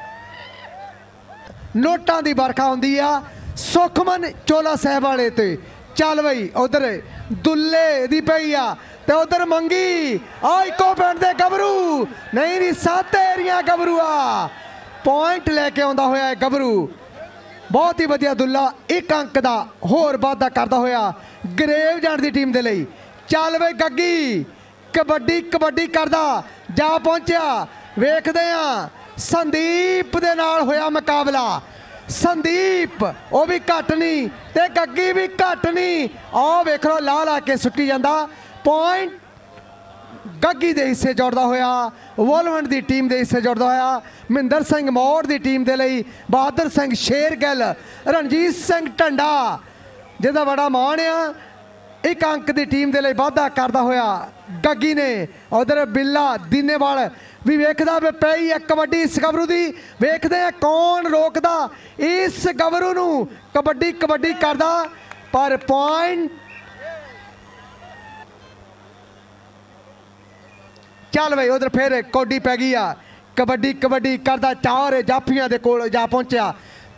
नोटां दी बरखा हुंदी आ सुखमन चोला साहब वाले ते। चल बई उधर दुल्ले दी पई आ ते उधर मंगी आ इको पिंड दे गभरू। नहीं रिसा तेरिया गभरूआ पॉइंट लैके आउंदा होया गभरू। बहुत ही वधिया दुल्ला एक अंक का होर वाधा करता होया ग्रेव जट की टीम दे लई। चल बई गग्गी कबड्डी कबड्डी करदा जा पहुंचा। वेखदे आ संदीप दे नाल होया मुकाबला। संदीप वो भी घट नहीं ते गग्गी भी घट नहीं। आओ वेख लो ला ला के सुट्टी जांदा पॉइंट गग्गी दे हिस्से जुड़दा होया वोलवंड दी टीम दे हिस्से जुड़दा होया महिंदर सिंह मौड़ दी टीम दे लई बहादुर सिंह शेरगिल रणजीत सिंह ढंडा जिहदा बड़ा मान आ एक अंक की टीम दे लई वाधा करदा होया गग्गी ने। उधर बिल्ला दीनेवाल भी वेखदा वे पई है कबड्डी इस गभरू की। वेखदे आ कौन रोकदा इस गभरू नूं कबड्डी कबड्डी करदा पर पॉइंट। चल भाई उधर फिर कौडी पै गई आ कबड्डी कबड्डी करदा चार जाफियां दे कोल जा पहुंचा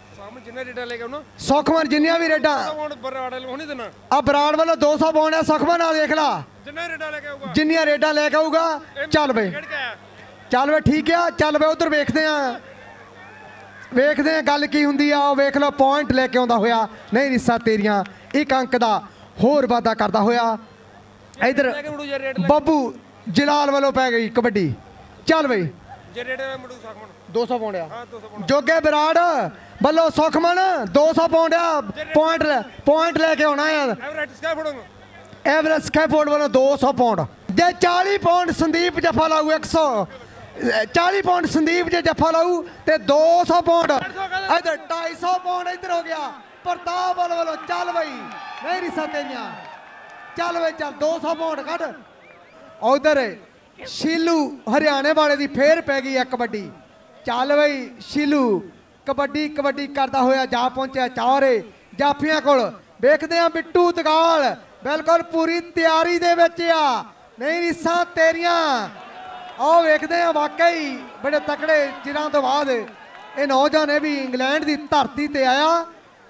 ਸੁਖਮਨ ਜਿੰਨੀਆਂ ਵੀ ਰੇਡਾਂ ਆ ਬਰਾੜ ਵੱਲੋਂ ਦੋ ਸੌ ਪਾਉਂਡ ਆ ਸੁਖਮਨ ਆ ਦੇਖ ਲਾ ਜਿੰਨੀਆਂ ਰੇਡਾਂ ਲੈ ਕੇ ਆਊਗਾ ਚੱਲ ਬਈ ਚੱਲ ਵੇ ਠੀਕ ਆ ਚੱਲ ਵੇ ਉਧਰ ਵੇਖਦੇ ਆ ਵੇਖਦੇ ਆ ਗੱਲ ਕੀ ਹੁੰਦੀ ਆ ਉਹ ਵੇਖ ਲਓ ਪੁਆਇੰਟ ਲੈ ਕੇ ਆਉਂਦਾ ਹੋਇਆ ਨਹੀਂ ਰਿਸਾ ਤੇਰੀਆਂ ਇੱਕ ਅੰਕ ਦਾ ਹੋਰ ਵਾਧਾ ਕਰਦਾ ਹੋਇਆ ਇਧਰ ਬੱਬੂ ਜਲਾਲ ਵੱਲੋਂ ਪੈ ਗਈ ਕਬੱਡੀ ਚੱਲ ਬਈ ਦੋ ਸੌ ਪਾਉਂਡ ਆ ਜੋਗੇ ਬਰਾੜ ਵੱਲੋਂ ਸੁਖਮਨ ਦੋ ਸੌ ਪਾਉਂਡ ਆ ਪੁਆਇੰਟ ਪੁਆਇੰਟ ਲੈ ਕੇ ਆਉਣਾ ਆ ਐਵਰੇਜ ਸਕੈਫੋਰਡ ਵੱਲੋਂ ਦੋ ਸੌ ਪਾਉਂਡ ਜੇ ਚਾਲੀ ਪਾਉਂਡ ਸੰਦੀਪ ਜੱਫਾ ਲਾਊ ਇੱਕ ਸੌ ਚਾਲੀ ਪਾਉਂਡ ਸੰਦੀਪ ਜੇ ਜੱਫਾ ਲਾਊ ਤੇ ਦੋ ਸੌ ਪਾਉਂਡ ਇਧਰ ਢਾਈ ਸੌ ਪਾਉਂਡ ਇੱਧਰ ਹੋ ਗਿਆ ਪ੍ਰਤਾਪ ਵੱਲੋਂ ਚੱਲ ਬਈ ਨਹੀਂ ਰਿਸਾ ਤੇਰੀਆਂ ਚੱਲ ਬਈ ਚੱਲ ਦੋ ਸੌ ਪਾਉਂਡ ਕੱਢ ਉਧਰ ਸ਼ੀਲੂ ਹਰਿਆਣੇ ਵਾਲੇ ਦੀ ਫੇਰ ਪੈ ਗਈ ਆ ਕਬੱਡੀ ਚੱਲ ਬਈ ਸ਼ੀਲੂ ਕਬੱਡੀ ਕਬੱਡੀ ਕਰਦਾ ਹੋਇਆ ਜਾ ਪਹੁੰਚਿਆ ਚੌਰੇ ਜਾਫੀਆਂ ਕੋਲ ਵੇਖਦੇ ਆ ਬਿੱਟੂ ਤਗਾਲ ਬਿਲਕੁਲ ਪੂਰੀ ਤਿਆਰੀ ਦੇ ਵਿੱਚ ਆ ਨਹੀਂ ਰਿਸਾ ਤੇਰੀਆਂ ਆਓ ਵੇਖਦੇ ਆ ਵਾਕਈ ਬੜੇ ਤਕੜੇ ਚਿਰਾਂ ਤੋਂ ਬਾਅਦ ਇਹ ਨੌਜਵਾਨ ਇਹ ਵੀ ਇੰਗਲੈਂਡ ਦੀ ਧਰਤੀ ਤੇ ਆਇਆ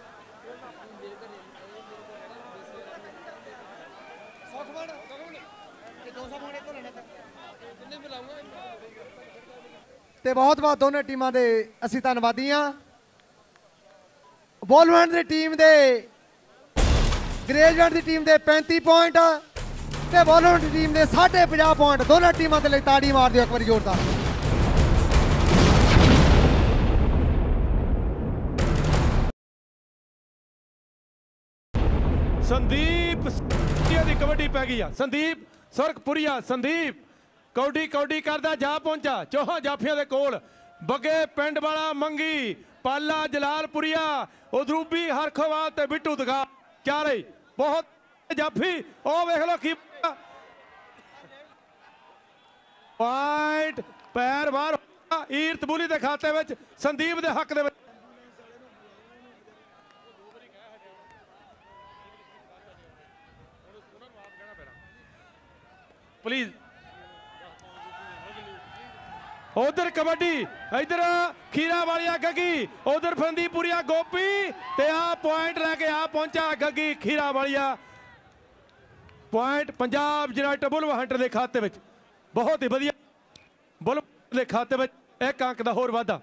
ਤੇ ਬਹੁਤ ਬਹੁਤ ਦੋਨੇ ਟੀਮਾਂ ਦੇ ਅਸੀਂ ਧੰਨਵਾਦੀ ਹਾਂ ਬੋਲਵੈਂਡ ਦੀ ਟੀਮ ਦੇ ਗ੍ਰੇਜਵੈਂਡ ਦੀ ਟੀਮ ਦੇ ਪੈਂਤੀ ਪੁਆਇੰਟ ਤੇ ਬੋਲਵੈਂਡ ਦੀ ਟੀਮ ਦੇ ਸਾਢੇ ਪੰਜਾਹ ਪੁਆਇੰਟ ਦੋਨਾਂ ਟੀਮਾਂ ਦੇ ਲਈ ਤਾੜੀ ਮਾਰ ਦਿਓ ਇੱਕ ਵਾਰੀ ਜ਼ੋਰਦਾਰ ਸੰਦੀਪ ਦੀ ਕਬੱਡੀ ਪੈ ਗਈ ਆ ਸੰਦੀਪ ਸੁਰਖਪੁਰੀਆ ਸੰਦੀਪ ਕੌਡੀ ਕੌਡੀ ਕਰਦਾ ਜਾ ਪਹੁੰਚਾ ਚੋਹਾਂ ਜਾਫੀਆਂ ਦੇ ਕੋਲ ਬੱਗੇ ਪਿੰਡ ਵਾਲਾ ਮੰਗੀ ਪਾਲਾ ਜਲਾਲਪੁਰੀਆ ਉਧਰੂਬੀ ਹਰਖਵਾਲ ਤੇ ਬਿੱਟੂ ਦਗਾ ਚਾਰੇ ਬਹੁਤ ਜਾਫੀ ਉਹ ਵੇਖ ਲੋ ਕੀ ਪੁਆਇੰਟ ਪੈਰ ਬਾਹਰ ਈਰਤ ਬੁਲੀ ਦੇ ਖਾਤੇ ਵਿੱਚ ਸੰਦੀਪ ਦੇ ਹੱਕ ਦੇ ਵਿੱਚ ਪਲੀਜ਼ उधर कबड्डी इधर खीरा वालिया गगी उधर फंदीपुरिया गोपी ते आ पॉइंट लैके आ पहुंचा गगी खीरा वालिया पॉइंट पंजाब यूनाइटेड बुलवहंटर के खाते में बहुत ही वधिया बुलवहंटर के खाते में एक अंक का होर वाधा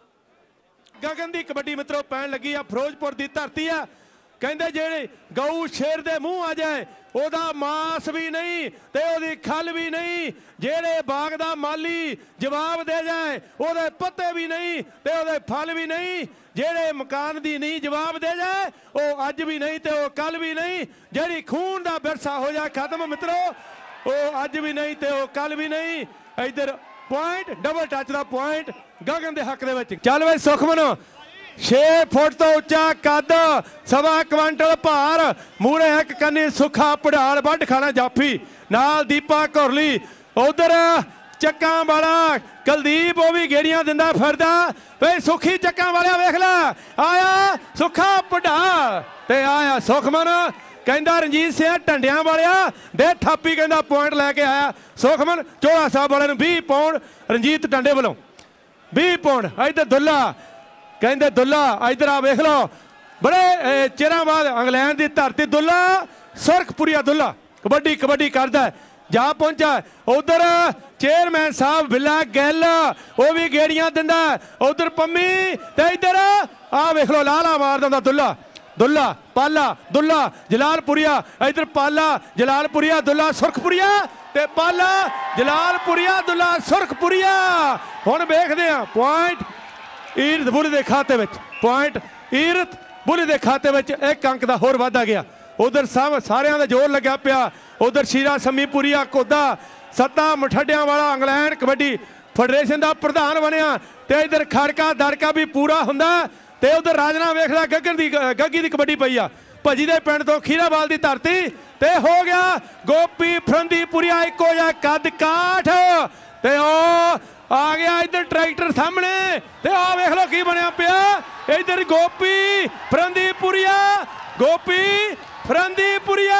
गगन की कबड्डी मित्रों पैन लगी आ फिरोजपुर की धरती है कहते जेड़े गऊ शेर दे मुंह आ जाए ओदा मास भी नहीं ते ओदी खल भी नहीं जेड़े बाग दा माली जवाब दे जाए ओदे पत्ते भी नहीं ते ओदे फल भी नहीं जेड़े मकान दी नहीं जवाब दे जाए ओ अज भी नहीं ते ओ कल भी नहीं जेड़ी खून दा विरसा हो जाए खत्म मित्रों ओ अज भी नहीं ते ओ कल भी नहीं इधर पॉइंट डबल टच दा पॉइंट गगन दे हक दे विच चल वे सुखमन छे फुट तो उच्चा कद सवा क्विंटल भार मूरे एक कन्नी सुखा पढ़ाल वढ खाना जाफी नाल दीपा घुरली उधर चक्का वाला कुलदीप वो भी गेड़ियां दिंदा फिरदा भाई सुखी चक्का वाला वेख ला आया सुखा पढ़ाल ते आया सुखमन कहंदा रंजीत सिंह ढंडियां वालिया दे थापी कहंदा पॉइंट लैके आया सुखमन चोला साहब वाले बीस पाउंड रंजीत ढंडे वालों बीस पाउंड इधर दुल्ला कहते दुल्ला इधर आ वेख लो बड़े चिरां बाद इंग्लैंड की धरती दुल्ला सुरखपुरिया दुल्ला कबड्डी कबड्डी करता है जा पहुंचा उधर चेयरमैन साहब बिल्ला गैल वो भी गेड़ियां दिंदा उधर पम्मी ते इधर आ वेख लो लाला मार दिंदा दुल्ला दुल्ला पाला दुल्ला जलालपुरिया इधर पाला जलालपुरिया दुल्ला सुरखपुरिया ते पाला जलालपुरिया दुल्ला सुरखपुरिया हुण वेखदे आ पॉइंट ईरत बुली के खाते में पॉइंट ईरत बुली के खाते में एक अंक का होर वाधा गया उधर सब सारिया का जोर लग्या पिया उधर शीरा समीपुरिया कोदा सत्ता मठडिया वाला इंग्लैंड कबड्डी फेडरेशन का प्रधान बनया ते इधर खड़का दड़का भी पूरा हुंदा ते उधर राजना वेखदा गगन की गगी की कबड्डी पई आ भजी दे पिंड तो खीरावाल की धरती ते हो गया गोपी फरंदीपुरिया इको जिहा कद काठ ते ओ आ गया इधर ट्रैक्टर सामने ते आ वेख लो की बनया पिया इधर गोपी फरंदीपुरिया गोपी फरंदीपुरिया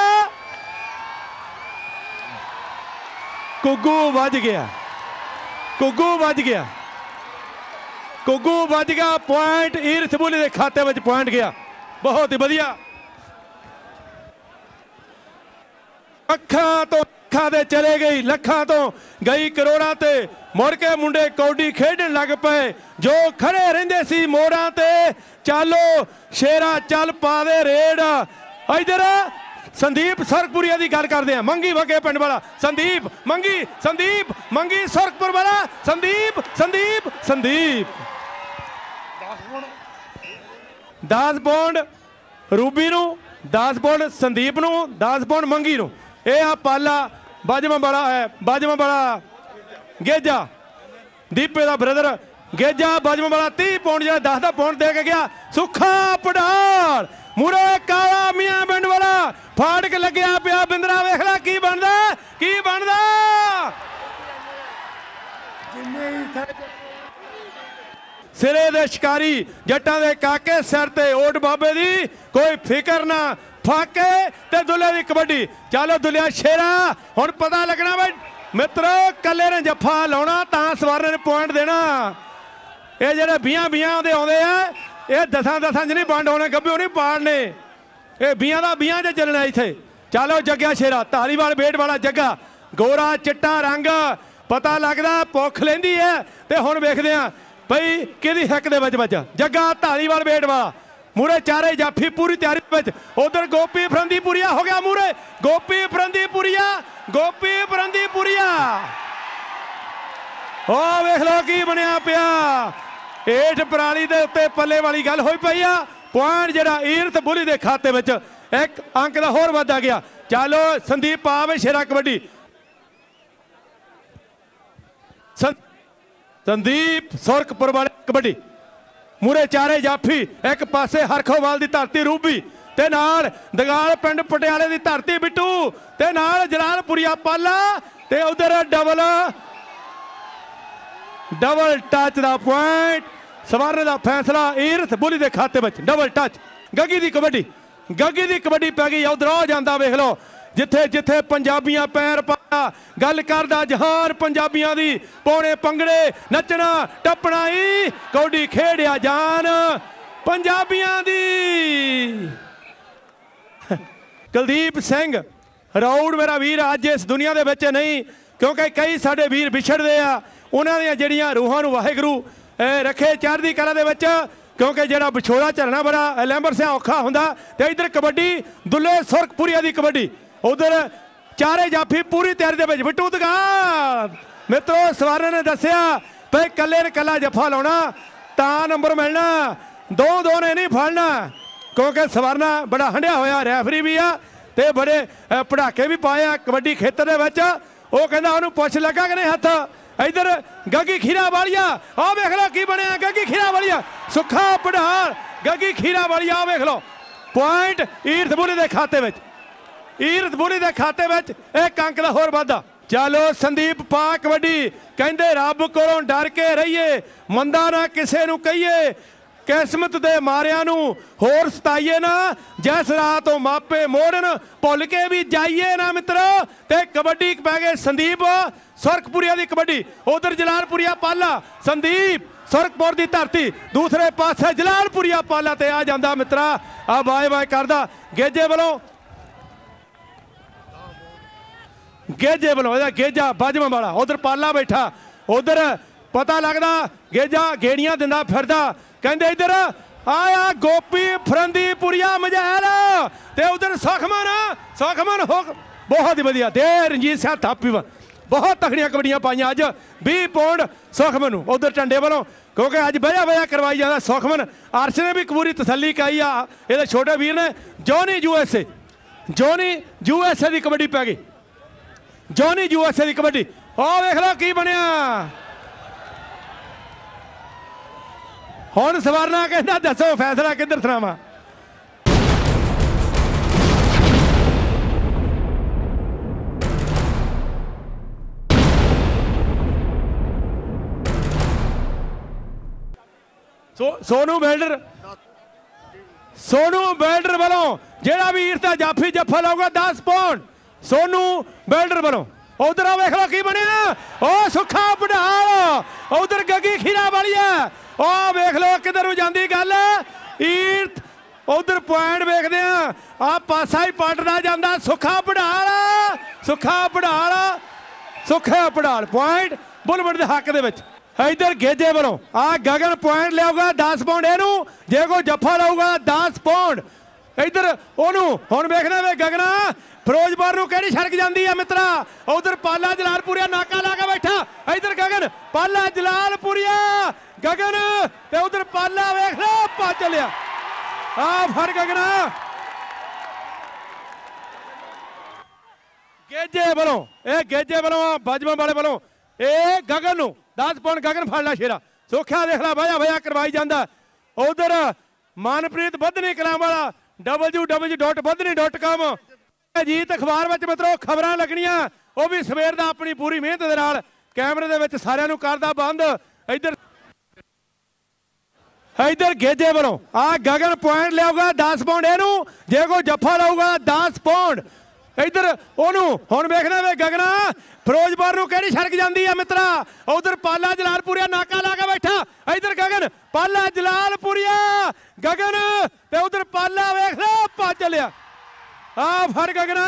कुग्गू वज गया कुग्गू वज गया घुग्गू बज गया पॉइंट ईरथ बुली के खाते में पॉइंट गया बहुत ही वधिया अखा तो अखा दे चले गई लखा तो गई करोड़ा ते मुड़ के मुंडे कौडी खेडन लग पे जो खड़े रहिंदे सी मोड़ा ते चलो शेरा चल पा दे रेड इधर संदीप सुरखपुरिया की गल करते हैं मंगी वगे पिंड वाला संदीप मंगी संदीप मंगी सुरखपुर वाला संदीप संदीप संदीप दस पौंड रूबी नू दस पौंड संदीप नू दस पौंड मंगी नू ये आ पाला बाजवा वाला है बाजवा वाला गेजा दीपे का ब्रदर गेजा बाजवा वाला तीह पौंड जो दस का पौंड दे के गया सुखा पड़ाल मुरे काला मियां पिंड वाला फाड़क लग्या पिया बिंदरा वेख ला की बनदा की बनदा सिरे दे शिकारी जट्टां दे काके सिर ते ओट बाबे दी कोई फिकर ना फाके ते दुल्हे दी कबड्डी चलो दुल्हा शेरा हुण पता लगना भाई मित्रो कल्ले ने जफ्फा लाउणा तां सवारने ने पॉइंट देना ये जेहड़े बीआं बीआं दे आउंदे आ ये दसां दसां च नहीं बंड होने गब्बियों नहीं पाड़ने ये बीआं दा बीआं च चलना इत्थे चलो जग्गा शेरा धारीवाल बेट वाला जग्गा गोरा चिट्टा रंग पता लगदा भुख लैंदी है ते हुण वेखदे आ बई किहदी हिक दे विच बच जग्गा धारीवाल बेट वाला मूरे चारे जाफी पूरी तैयारी विच उधर गोपी फरंदीपुरिया हो गया मूरे गोपी फरंदीपुरिया गोपी फरंदीपुरिया ओ वेख लो की बनिया पिया एठ पराली दे उत्ते पल्ले वाली गल होई पई आ पॉइंट जिहड़ा ईरथ बुली दे खाते विच एक अंक दा होर वधा गया चलो संदीप पावे शेरा कबड्डी संदीप सुरखपुर वाले कबड्डी मूरे चारे जाफी एक पासे हरखोवाल की धरती रूबी ते नाल दगाल पिंड पटियाले की धरती बिट्टू ते नाल जलालपुरिया पाला ते उधर डबल डबल टच का पॉइंट सवारने का फैसला ईरथ बुली के खाते में डबल टच गगी की कबड्डी गगी की कबड्डी पै गई उधर आ जाता वेख लो जिथे जिथे पंजाबियां पैर पाया गल करदा जहान पंजाबियां दी पौने पंगड़े नचना टपना ही कौडी खेड़िया जान पंजाबियां दी कुलदीप सिंह राउड मेरा वीर अज इस दुनिया दे विच नहीं क्योंकि कई साडे वीर विछड़दे आ उन्हां दियां जिहड़ियां रूहां नूं वाहिगुरू रखे चढ़दी कला दे विच क्योंकि जिहड़ा विछोड़ा चलना बड़ा लैंबर सिया औखा हुंदा ते इधर कबड्डी दुल्हे सुरखपुरिया दी कबड्डी उधर चारे जाफी पूरी तैयारी दे विच बिट्टू दगाल मित्रो सवारे ने दस्सिया भाई कल्ले ने कला जफा लाउणा तां नंबर मिलना दो दो ने नहीं फड़ना क्योंकि सवारना बड़ा हंडिया होया रैफरी भी आ ते बड़े पड़ाके भी पाए आ कबड्डी खेतर दे विच ओह कहंदा ओहनूं पुछ लगा कि नहीं हत्थ इधर गगी खीरा वालिया आ वेख लो की बनिया गगी खीरा वालिया सुखा पढ़ाल गगी खीरा वालिया आ वेख लो पॉइंट ईरथ बुली दे खाते विच ईरथ बुली दे खाते विच एक अंक दा होर वाधा चलो संदीप पा कबड्डी कहंदे रब कोलों डर के रहिए मंदा ना किसे नूं कहिए किस्मत दे मारियां नूं होर सताइए ना जिस रात तो मापे मोड़न भुल के भी जाइए ना मित्रो ते कबड्डी पै गए संदीप सुरखपुरिया की कबड्डी उधर जलालपुरिया पाला संदीप सुरखपुर की धरती दूसरे पासे जलालपुरिया पाला ते आ जांदा मित्रा आ बाय बाय करदा गेजे वालों गेजे वालों गेजा बाजवा वाला उधर पाला बैठा उधर पता लगदा गेजा गेड़ियां दिंदा फिरदा कहंदे इधर आया गोपी फरंदीपुरिया मजैल ते उधर सुखमन सुखमन हो बहुत ही वधिया दे रंजीत सिंह थापी बहुत तकड़ियां कबड्डियां पाइयां अज बीस पौंड सुखमन उधर टंडे वालों क्योंकि अज बजा बजा करवाई जाता सुखमन अर्श ने भी पूरी तसली कही आ ये छोटे वीर ने जॉनी यूएसए जॉनी यूएसए की कबड्डी पै गई जॉनी यूएसए की कबड्डी आ वेख लो की बनिया हुण सवारना कहता दसो फैसला किधर सुनावा सो सोनू बिल्डर सोनू बिल्डर वालों जेड़ा भी ईरता जाफी जफा लाऊगा दस पौंड सोनू बिल्डर वालों उधर वेख लो की बनिया ओ सुखा पढ़ाल उधर गगी खीरा वाली है ओ वेख लो किधर नूं जांदी गल ईर्थ उधर पॉइंट वेखदे आ पासा ही पलटदा जांदा सुखा पड़ाल सुखा पड़ाल सुखा पड़ाल पॉइंट बुलबुल दे हक दे विच इधर गेजे वालों आ गगन पॉइंट लियाऊगा दस पाउंड इनू जे कोई जफा लाऊगा दस पाउंड इधर ओनू हुण वेखना वे गगना फिरोजपुर नूं किहड़ी सड़क जांदी है मित्रा उधर पाला जलालपुरिया नाका ला के बैठा इधर गगन पाला जलालपुरिया गगन ते उधर पाला वेख लो पा चलिया आ फड़ गगना गेजे वालों ए गेजे वालों बजमा वाले वालों ए गगन नूं दस पाउंड गगन फड़ ला शेरा सोखा देख ला भया भया करवाई जाता उधर मनप्रीत बधनी कलाम वाला W W dot Badhni dot com Ajit अखबार में मित्रों खबर लगनिया वह भी सवेर का अपनी पूरी मेहनत के नाल कैमरे के सारिਆਂ ਨੂੰ करदा बंद इधर इधर गेजे वालों आ गगन पॉइंट लियाऊगा दस पाउंड इनू जे कोई जफा लाऊगा दस पाउंड इधर ओनू हुण वेखना वे गगना फिरोजपुर नूं किहड़ी सड़क जांदी है मित्रा उधर पाला जलालपुरिया नाका ला के बैठा इधर गगन पाला जलालपुरिया गगन ते उधर पाला वेख लो पा चलिया आ फड़ गगना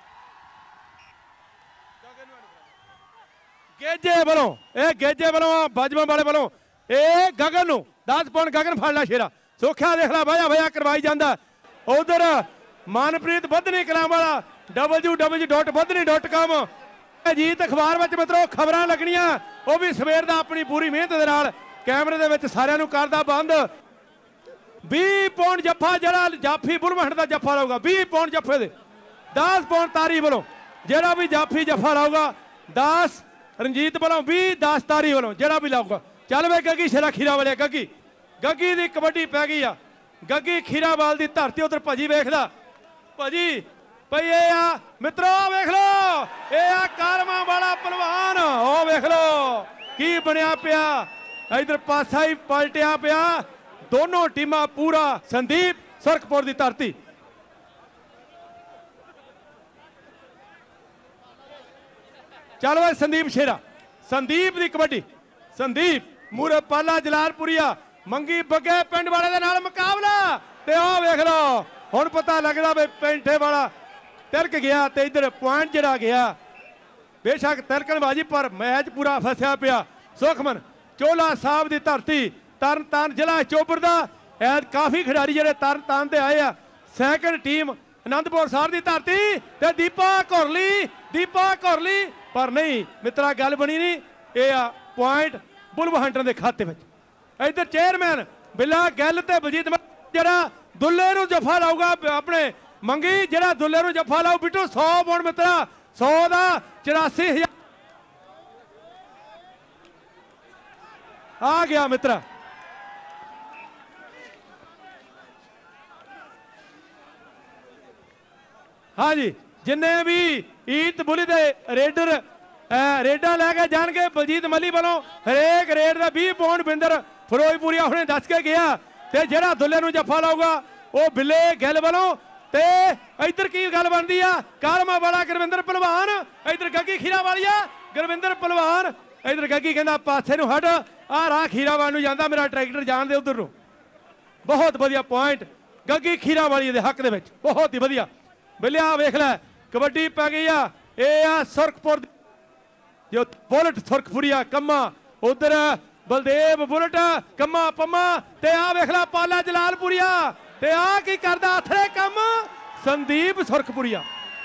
गेजे वालों ए गेजे वालों बजमा वाले वालों ए गगन नूं दस पाउंड गगन फड़ ला शेरा सोखा देख ला भया भया करवाई जाता उधर मनप्रीत बधनी कलाम वाला W W dot Badhni dot com Ajit अखबार में मित्रों खबर लगनिया वह भी सवेर का अपनी पूरी मेहनत के नाल कैमरे के सारिਆਂ ਨੂੰ करदा बंद बीस पाउंड जफा जरा जाफी बुलबुल का जफा लाऊगा बीस पाउंड जफे दे दस पाउंड तारी वालों जरा भी जाफी जफा लाऊगा दस रंजीत वालों बीस दस तारी वालों जरा भी लाऊगा चल वे गगी शेरा खीरा वाले गगी गगी की कबड्डी पै गई आ गगी खीरावाल की धरती उधर भाजी वेखदा भाजी भाई ये आ मित्रों वेख लो ये आ कालमा वाला पहलवान ओ वेख लो की बनया पिया इधर पासा ही पलटिया पिया दोनों टीमां पूरा संदीप सुरखपुर की धरती चल भाई संदीप शेरा संदीप की कबड्डी संदीप मूरे पाला जलालपुरिया मंगी बगे पिंड वाले दे नाल मुकाबला ते ओ वेख लो हुण पता लगदा भी पेंठे वाला तिरक गया तो इधर पॉइंट जरा गया बेशक तिरकनबाजी पर मैच पूरा फसिया पिया सुखमन चोला साहब की धरती तरन तारण जिला चोपर का ऐद काफ़ी खिडारी जो तरन तारण से आए आ सैकंड टीम आनंदपुर साहब की धरती ते दीपा घोरली दीपा घोरली पर नहीं मित्रा गल बनी नहीं ये आ पॉइंट बुलबुल के खाते में इधर चेयरमैन बिला गैल ते बलजीत जरा दुल्ले नूं जफा लाऊगा अपने मंगी जरा दुल्ले नूं जफा लाओ बिटू सौ पाउंड मित्रा सौ का चौरासी हजार आ गया मित्रा हाँ जी जिन्ने भी ईत बुली दे रेडर रेडा लैके जाएंगे बलजीत मली वालों हरेक रेड का बीस पाउंड बिंदर फिरोजपुरिया हुणे दस के गया ते जरा दुल्ले नूं जफा लाऊगा वो बिले गिल वालों ते इधर की गल बनती है कालमा वाला गुरविंदर पहलवान इधर गगी खीरा वालिया गुरविंदर पहलवान इधर गगी कहता पासे नूं हट आ राह खीरा वाल नूं जांदा मेरा ट्रैक्टर जान दे उधर नूं बहुत वधिया पॉइंट गगी खीरा वाली दे हक दे विच बहुत ही वधिया बिलिया वेख लै कबड्डी पै गई आ ये आ सुरखपुर जो बुलट सुरखपुरिया कम्मा उधर बलदेव बुलट कम्मा पम्मा ते आ वेख लै पाला जलालपुरिया ते आ की करदा अथरे कम संदीप सुरखपुरिया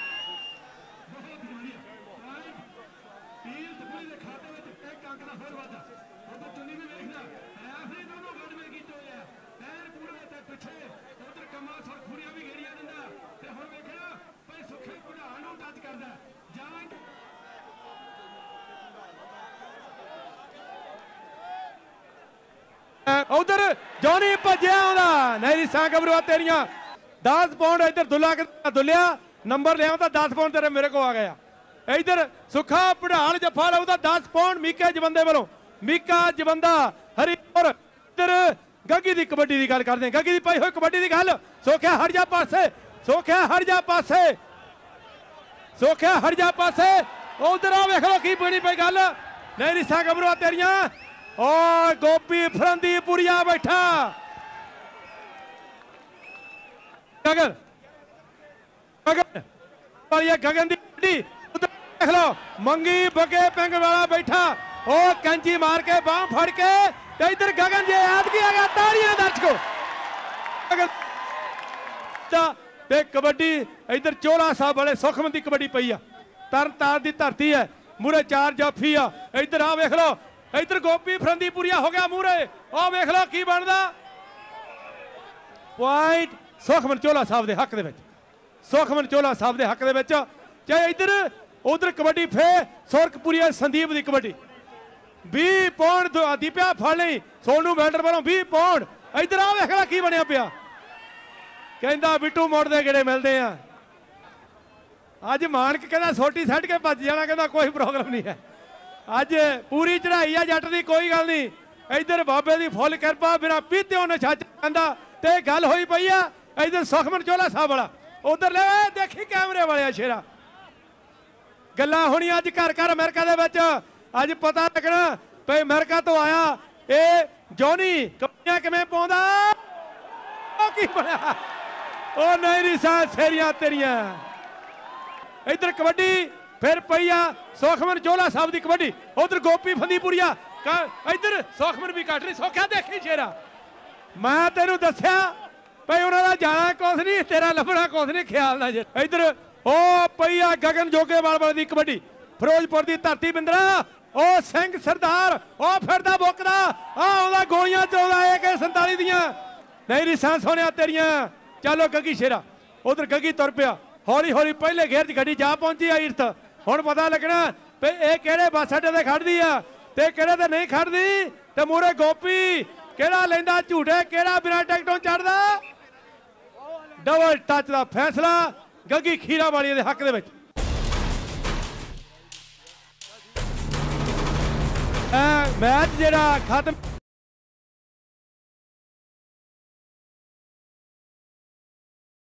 उधर जॉनी भज्या नहीं गबरूआ तेरिया दस पाउंड इधर दुला दुलिया नंबर लिया तो दस पाउंड तेरे मेरे को आ गया इधर सुखा पढ़ाल जफा लाऊ दस पाउंड मीका जबंदे वालों मीका जबंदा हरिपुर इधर गगी की कबड्डी की गल करते हैं गगी की पाई हुई कबड्डी की गल सोख्या हट जा पासे सोख्या हट जा पासे सोख्या हट जा पासे उधर आ वेख लो की बनी पई गल नहीं रिसा गबरूआ तेरिया ओ गोपी फरंदीपुरिया बैठा गगन गगन और ये गगन दी उधर देख लो मंगी बगे पेंग वाला बैठा ओ कैंची मार के बांह फड़ के इधर गगन जी याद किया गया ताड़ियां दर्शकों ते कबड्डी इधर चोला साहब वाले सुखमन की कबड्डी पई आ तरन तार की धरती है मूरे चार जाफी आ इधर आ वेख लो इधर गोपी फरंदीपुरिया हो गया मूरे आ वेख लो की बनदा पॉइंट सुखमन चोला साहब के हक दे सुखमन चोला साहब के हक दे चाहे इधर उधर कबड्डी फे सुरखपुरिया संदीप की कबड्डी भी पौंड दीपिया फड़ ली सोनू बैटर वालों भी पौंड इधर आ वेख ला की बनया पिया कहता बिट्टू मोड़ दे गेड़े मिलते हैं अज मानक कहना सोटी सट के भज जाना कहना कोई प्रॉब्लम नहीं है अज पूरी चढ़ाई है जट की कोई गल नहीं इधर बाबे की फुल किरपा बिना पीत्यो नशा चलता तो गल होई पई है इधर सुखमन चोला साहब वाला उधर ले देखी कैमरे वाले शेरा गल्लां होनी अज घर घर अमेरिका दे विच अज पता लगना भाई अमेरिका तो आया ये जॉनी कपड़ियां किवें पाउंदा की बनया ओ नहीं रिसा सेरियां तेरियां इधर कबड्डी फिर पई आ सुखमन चोला साहब की कबड्डी उधर गोपी फरंदीपुरिया इधर सुखमन भी कट रही सौख्या देखी शेरा मैं तेनू दस्या भाई उन्होंने जाना कुछ नहीं तेरा लभना कुछ नहीं ख्याल ना जे इधर ओ पई आ गगन जोगेवाल वाले की कबड्डी फिरोजपुर की धरती बिंदरा ओ सिंह सरदार ओ फिरदा बुकदा आ गोलियां चौदह ए के संताली दियां नहीं रिसां सोनिया तेरियां चलो गगी शेरा उधर गगी तुर पिया हौली हौली पहले घेर च गड्डी जा पहुंची ईरत हुण पता लगना भी ये किहड़े बस अड्डे ते खड़दी आ ते किहड़े ते नहीं खड़दी ते मूरे गोपी किहड़ा लैंदा झूठे किहड़ा बिना टिकटों चढ़दा डबल टच का फैसला गगी खीरा वाली दे हक दे विच मैच जिहड़ा खत्म